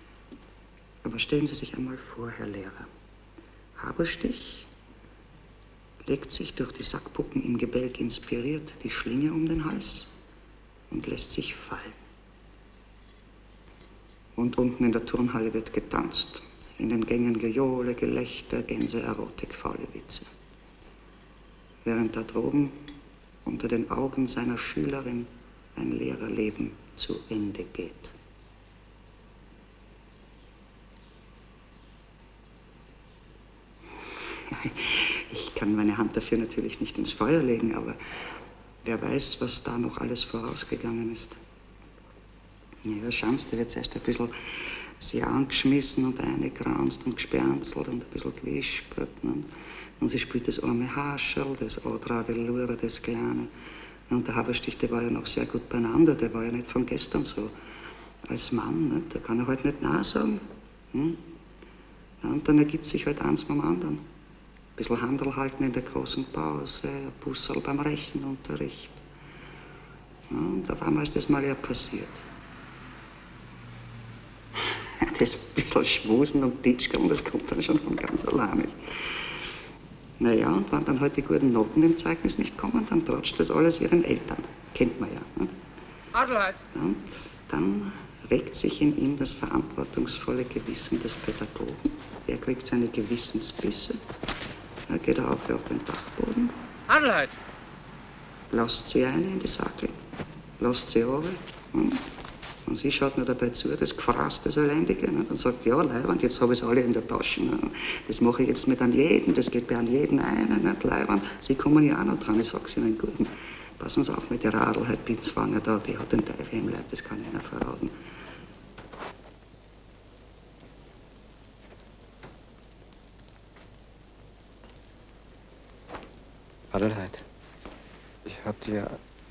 Aber stellen Sie sich einmal vor, Herr Lehrer. Haberstich legt sich durch die Sackpuppen im Gebälk inspiriert die Schlinge um den Hals und lässt sich fallen. Und unten in der Turnhalle wird getanzt. In den Gängen Gejohle, Gelächter, Gänse, Erotik, faule Witze. Während da droben unter den Augen seiner Schülerin ein Lehrerleben zu Ende geht. Ich kann meine Hand dafür natürlich nicht ins Feuer legen, aber wer weiß, was da noch alles vorausgegangen ist. Ja, schauen Sie, da wird zuerst ein bisschen sie angeschmissen und eingekranzt und gespernzelt und ein bisschen gewispert. Ne? Und sie spielt das arme Hascherl, das Audra de Lure, das Kleine. Und der Haberstich, der war ja noch sehr gut beieinander, der war ja nicht von gestern so. Als Mann, ne? Da kann er halt nicht Nein sagen. Hm? Ja, und dann ergibt sich halt eins vom anderen. Ein bisschen Handel halten in der großen Pause, ein Busserl beim Rechenunterricht. Ja, und auf einmal ist das mal ja passiert. Das bisschen Schmusen und Ditschkeln, das kommt dann schon von ganz alleine. Naja, und wenn dann halt die guten Noten im Zeugnis nicht kommen, dann trotscht das alles ihren Eltern. Kennt man ja. Ne? Adelheid. Und dann regt sich in ihm das verantwortungsvolle Gewissen des Pädagogen. Der kriegt seine Gewissensbisse. Er geht auch auf den Dachboden. Adelheid! Lasst sie eine in die Sackel. Lasst sie runter. Hm? Und sie schaut nur dabei zu, das gefrasst, das Elendige. Ne? Dann sagt, ja, Leiwand, jetzt habe ich es alle in der Tasche. Ne? Das mache ich jetzt mit an jeden, das geht bei an jeden einen. Ne? Leiwand, Sie kommen ja auch noch dran, ich sag's Ihnen gut. Passen Sie auf mit der Adelheid Bitzwanger da, die hat den Teufel im Leib, das kann ich Ihnen verraten. Adelheid, ich hab dir...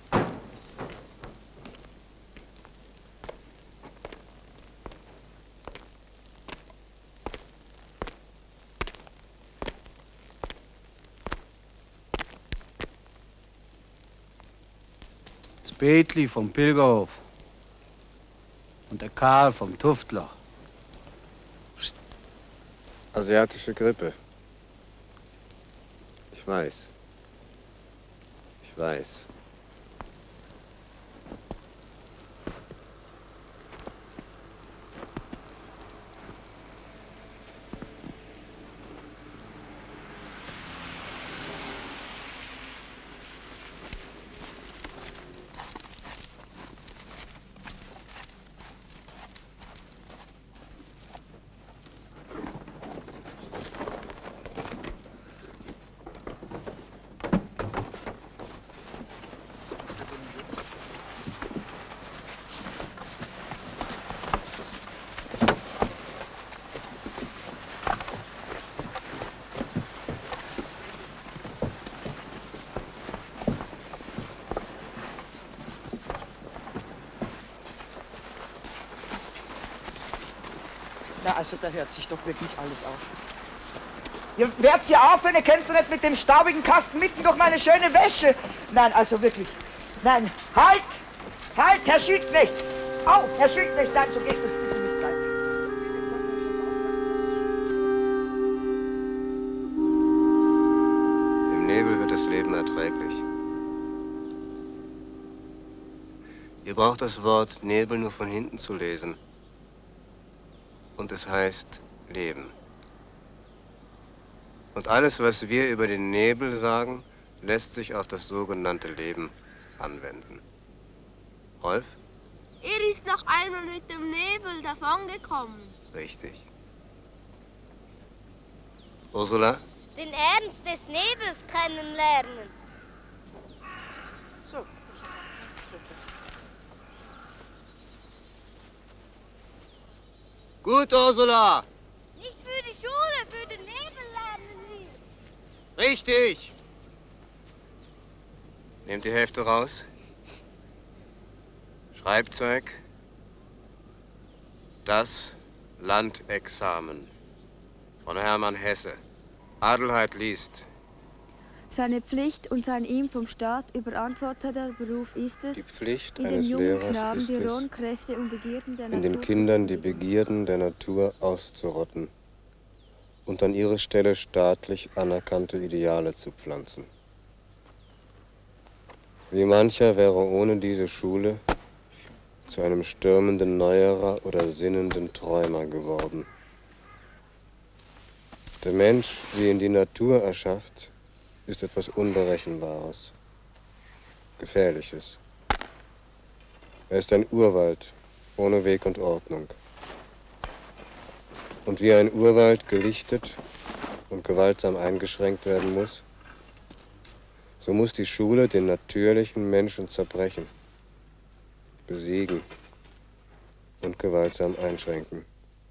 Das Betli vom Pilgerhof und der Karl vom Tuftler. Asiatische Grippe. Ich weiß. Ich weiß. Na, also da hört sich doch wirklich alles auf. Ihr werdet ja aufhören, ihr könnt doch nicht mit dem staubigen Kasten mitten durch meine schöne Wäsche. Nein, also wirklich. Nein, halt! Halt, Herr Schildknecht! Au, Herr Schildknecht, nein, so geht das bitte nicht sein. Im Nebel wird das Leben erträglich. Ihr braucht das Wort Nebel nur von hinten zu lesen. Und es heißt Leben. Und alles, was wir über den Nebel sagen, lässt sich auf das sogenannte Leben anwenden. Rolf? Er ist noch einmal mit dem Nebel davongekommen. Richtig. Ursula? Den Ernst des Nebels kennenlernen. So. Gut, Ursula! Nicht für die Schule, für den Nebel lernen wir. Richtig! Nehmt die Hefte raus. Schreibzeug. Das Landexamen von Hermann Hesse. Adelheid liest. Seine Pflicht und sein ihm vom Staat überantworteter Beruf ist es, Die Pflicht in den eines jungen Lehrers Knaben ist die es, rohen Kräfte und Begierden der in Natur den Kindern die Begierden der Natur auszurotten und an ihre Stelle staatlich anerkannte Ideale zu pflanzen. Wie mancher wäre ohne diese Schule zu einem stürmenden Neuerer oder sinnenden Träumer geworden. Der Mensch, wie ihn die Natur erschafft, ist etwas Unberechenbares, Gefährliches. Er ist ein Urwald ohne Weg und Ordnung. Und wie ein Urwald gelichtet und gewaltsam eingeschränkt werden muss, so muss die Schule den natürlichen Menschen zerbrechen, besiegen und gewaltsam einschränken.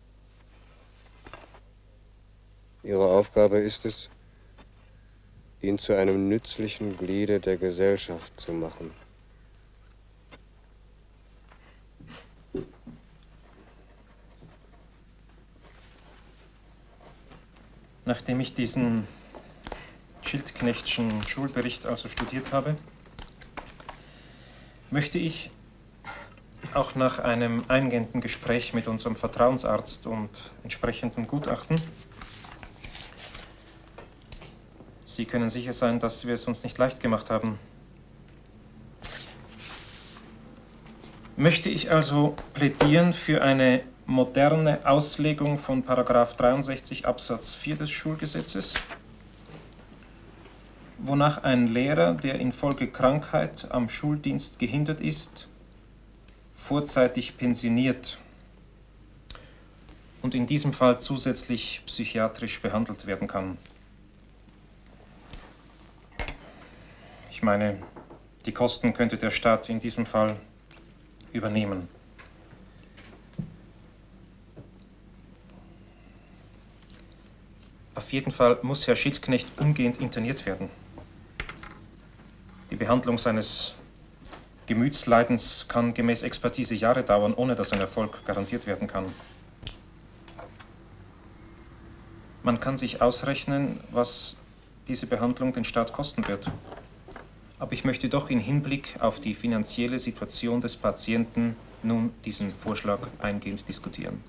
Ihre Aufgabe ist es, ihn zu einem nützlichen Gliede der Gesellschaft zu machen. Nachdem ich diesen Schildknechtschen Schulbericht also studiert habe, möchte ich auch nach einem eingehenden Gespräch mit unserem Vertrauensarzt und entsprechendem Gutachten, Sie können sicher sein, dass wir es uns nicht leicht gemacht haben, möchte ich also plädieren für eine moderne Auslegung von Paragraph dreiundsechzig Absatz vier des Schulgesetzes, wonach ein Lehrer, der infolge Krankheit am Schuldienst gehindert ist, vorzeitig pensioniert und in diesem Fall zusätzlich psychiatrisch behandelt werden kann. Ich meine, die Kosten könnte der Staat in diesem Fall übernehmen. Auf jeden Fall muss Herr Schildknecht umgehend interniert werden. Die Behandlung seines Gemütsleidens kann gemäß Expertise Jahre dauern, ohne dass ein Erfolg garantiert werden kann. Man kann sich ausrechnen, was diese Behandlung den Staat kosten wird. Aber ich möchte doch im Hinblick auf die finanzielle Situation des Patienten nun diesen Vorschlag eingehend diskutieren.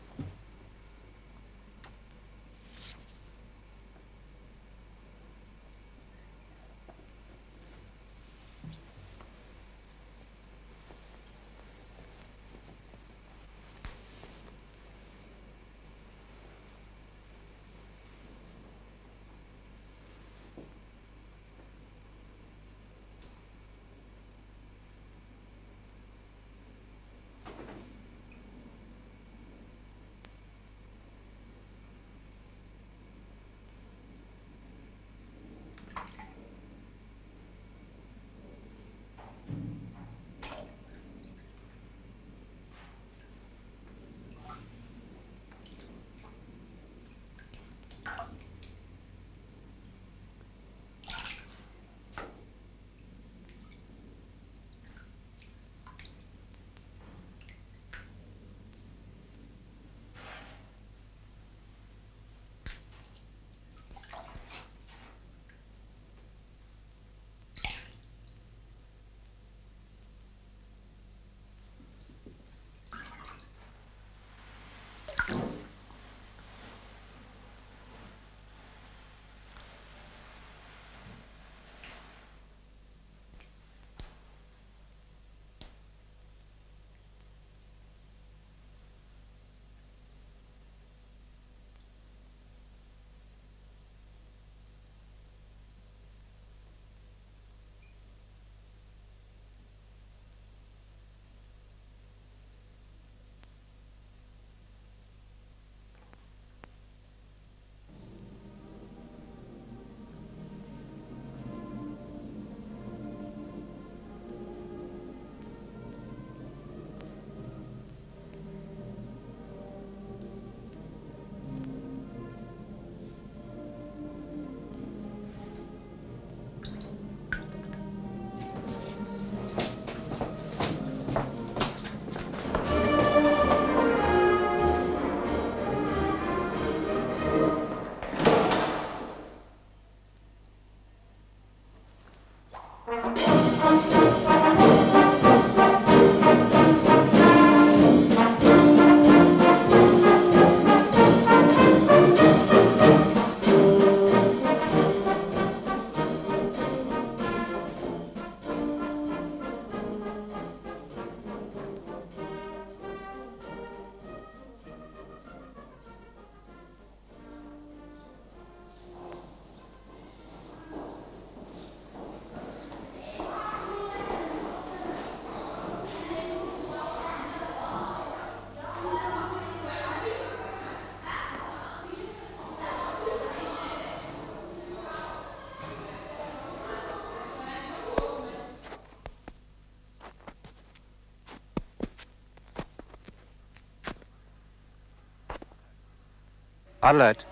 Adelheid.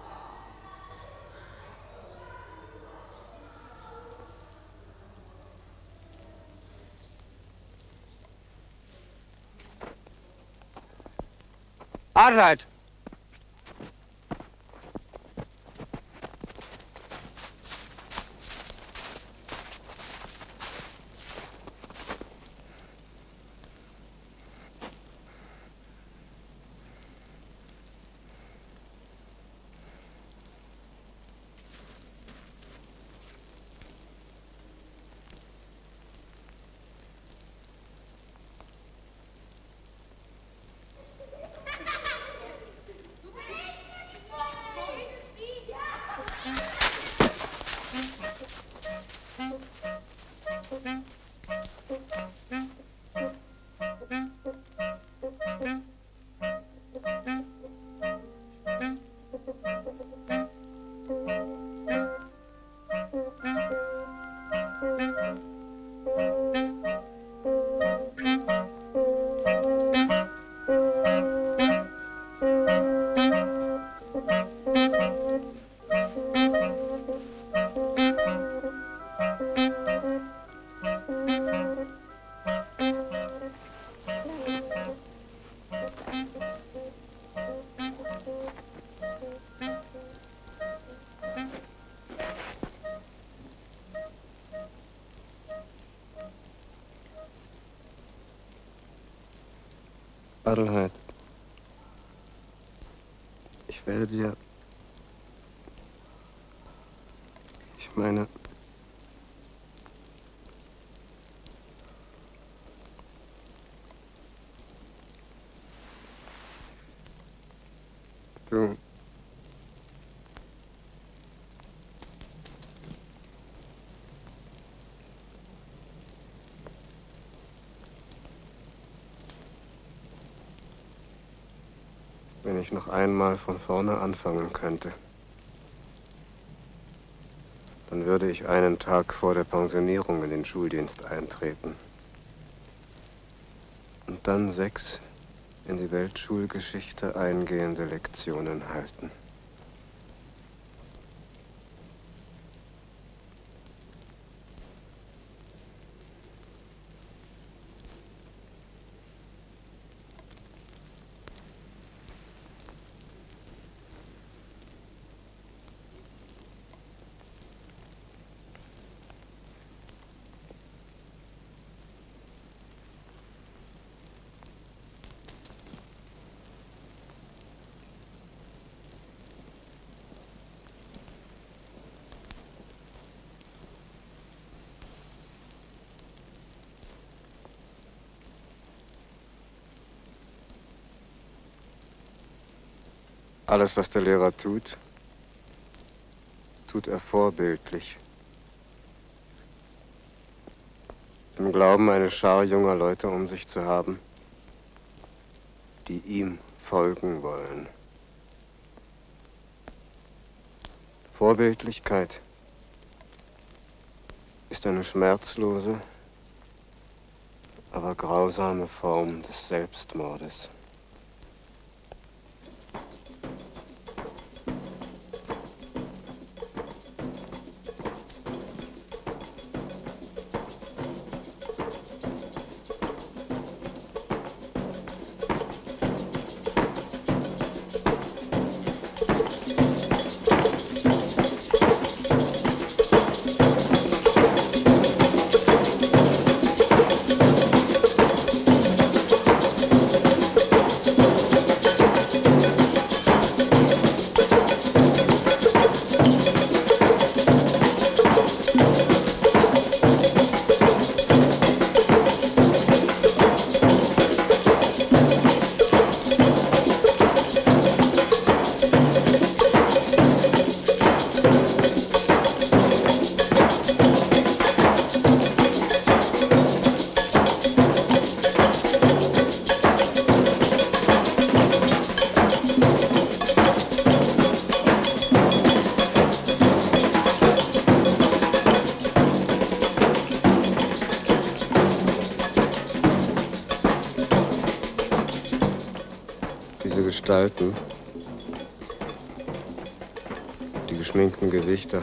Adelheid. Adelheid, ich werde dir, ich meine, du, wenn ich noch einmal von vorne anfangen könnte, dann würde ich einen Tag vor der Pensionierung in den Schuldienst eintreten und dann sechs in die Weltschulgeschichte eingehende Lektionen halten. Alles, was der Lehrer tut, tut er vorbildlich. Im Glauben, eine Schar junger Leute um sich zu haben, die ihm folgen wollen. Vorbildlichkeit ist eine schmerzlose, aber grausame Form des Selbstmordes. Gestalten, die geschminkten Gesichter,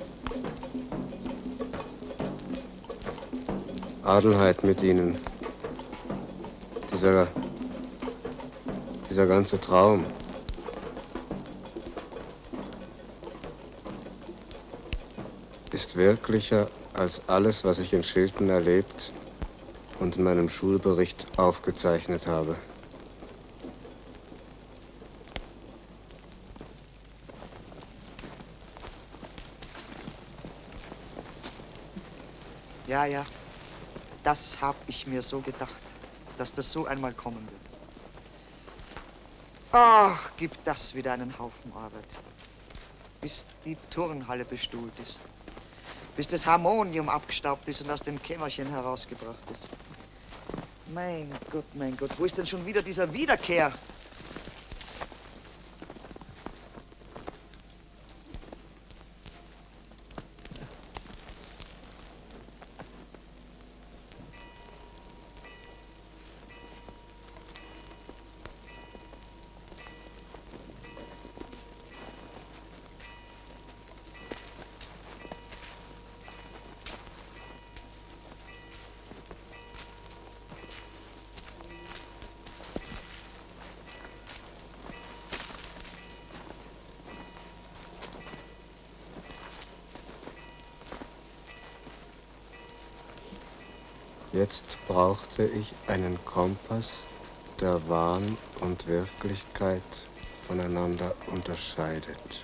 Adelheid mit ihnen, dieser, dieser ganze Traum. Ist wirklicher als alles, was ich in Schilten erlebt und in meinem Schulbericht aufgezeichnet habe. Ja, ja, das hab ich mir so gedacht, dass das so einmal kommen wird. Ach, gibt das wieder einen Haufen Arbeit, bis die Turnhalle bestuhlt ist. bis das Harmonium abgestaubt ist und aus dem Kämmerchen herausgebracht ist. Mein Gott, mein Gott, wo ist denn schon wieder dieser Wiederkehr? Jetzt brauchte ich einen Kompass, der Wahn und Wirklichkeit voneinander unterscheidet.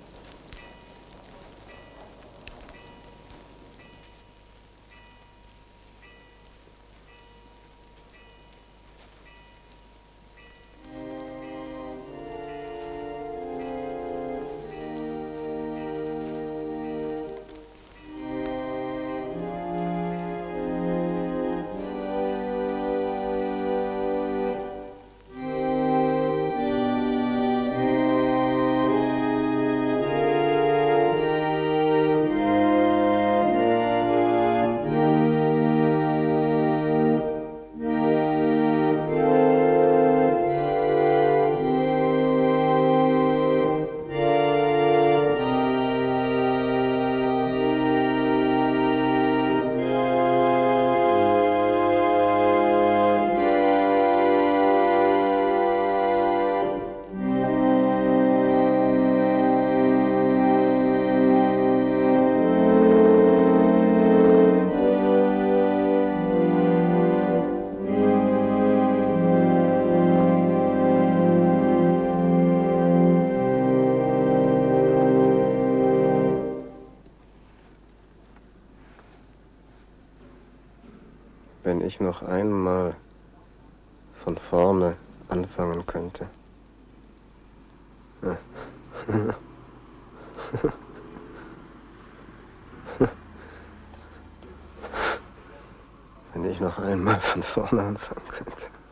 Wenn ich noch einmal von vorne anfangen könnte. Ja. Wenn ich noch einmal von vorne anfangen könnte.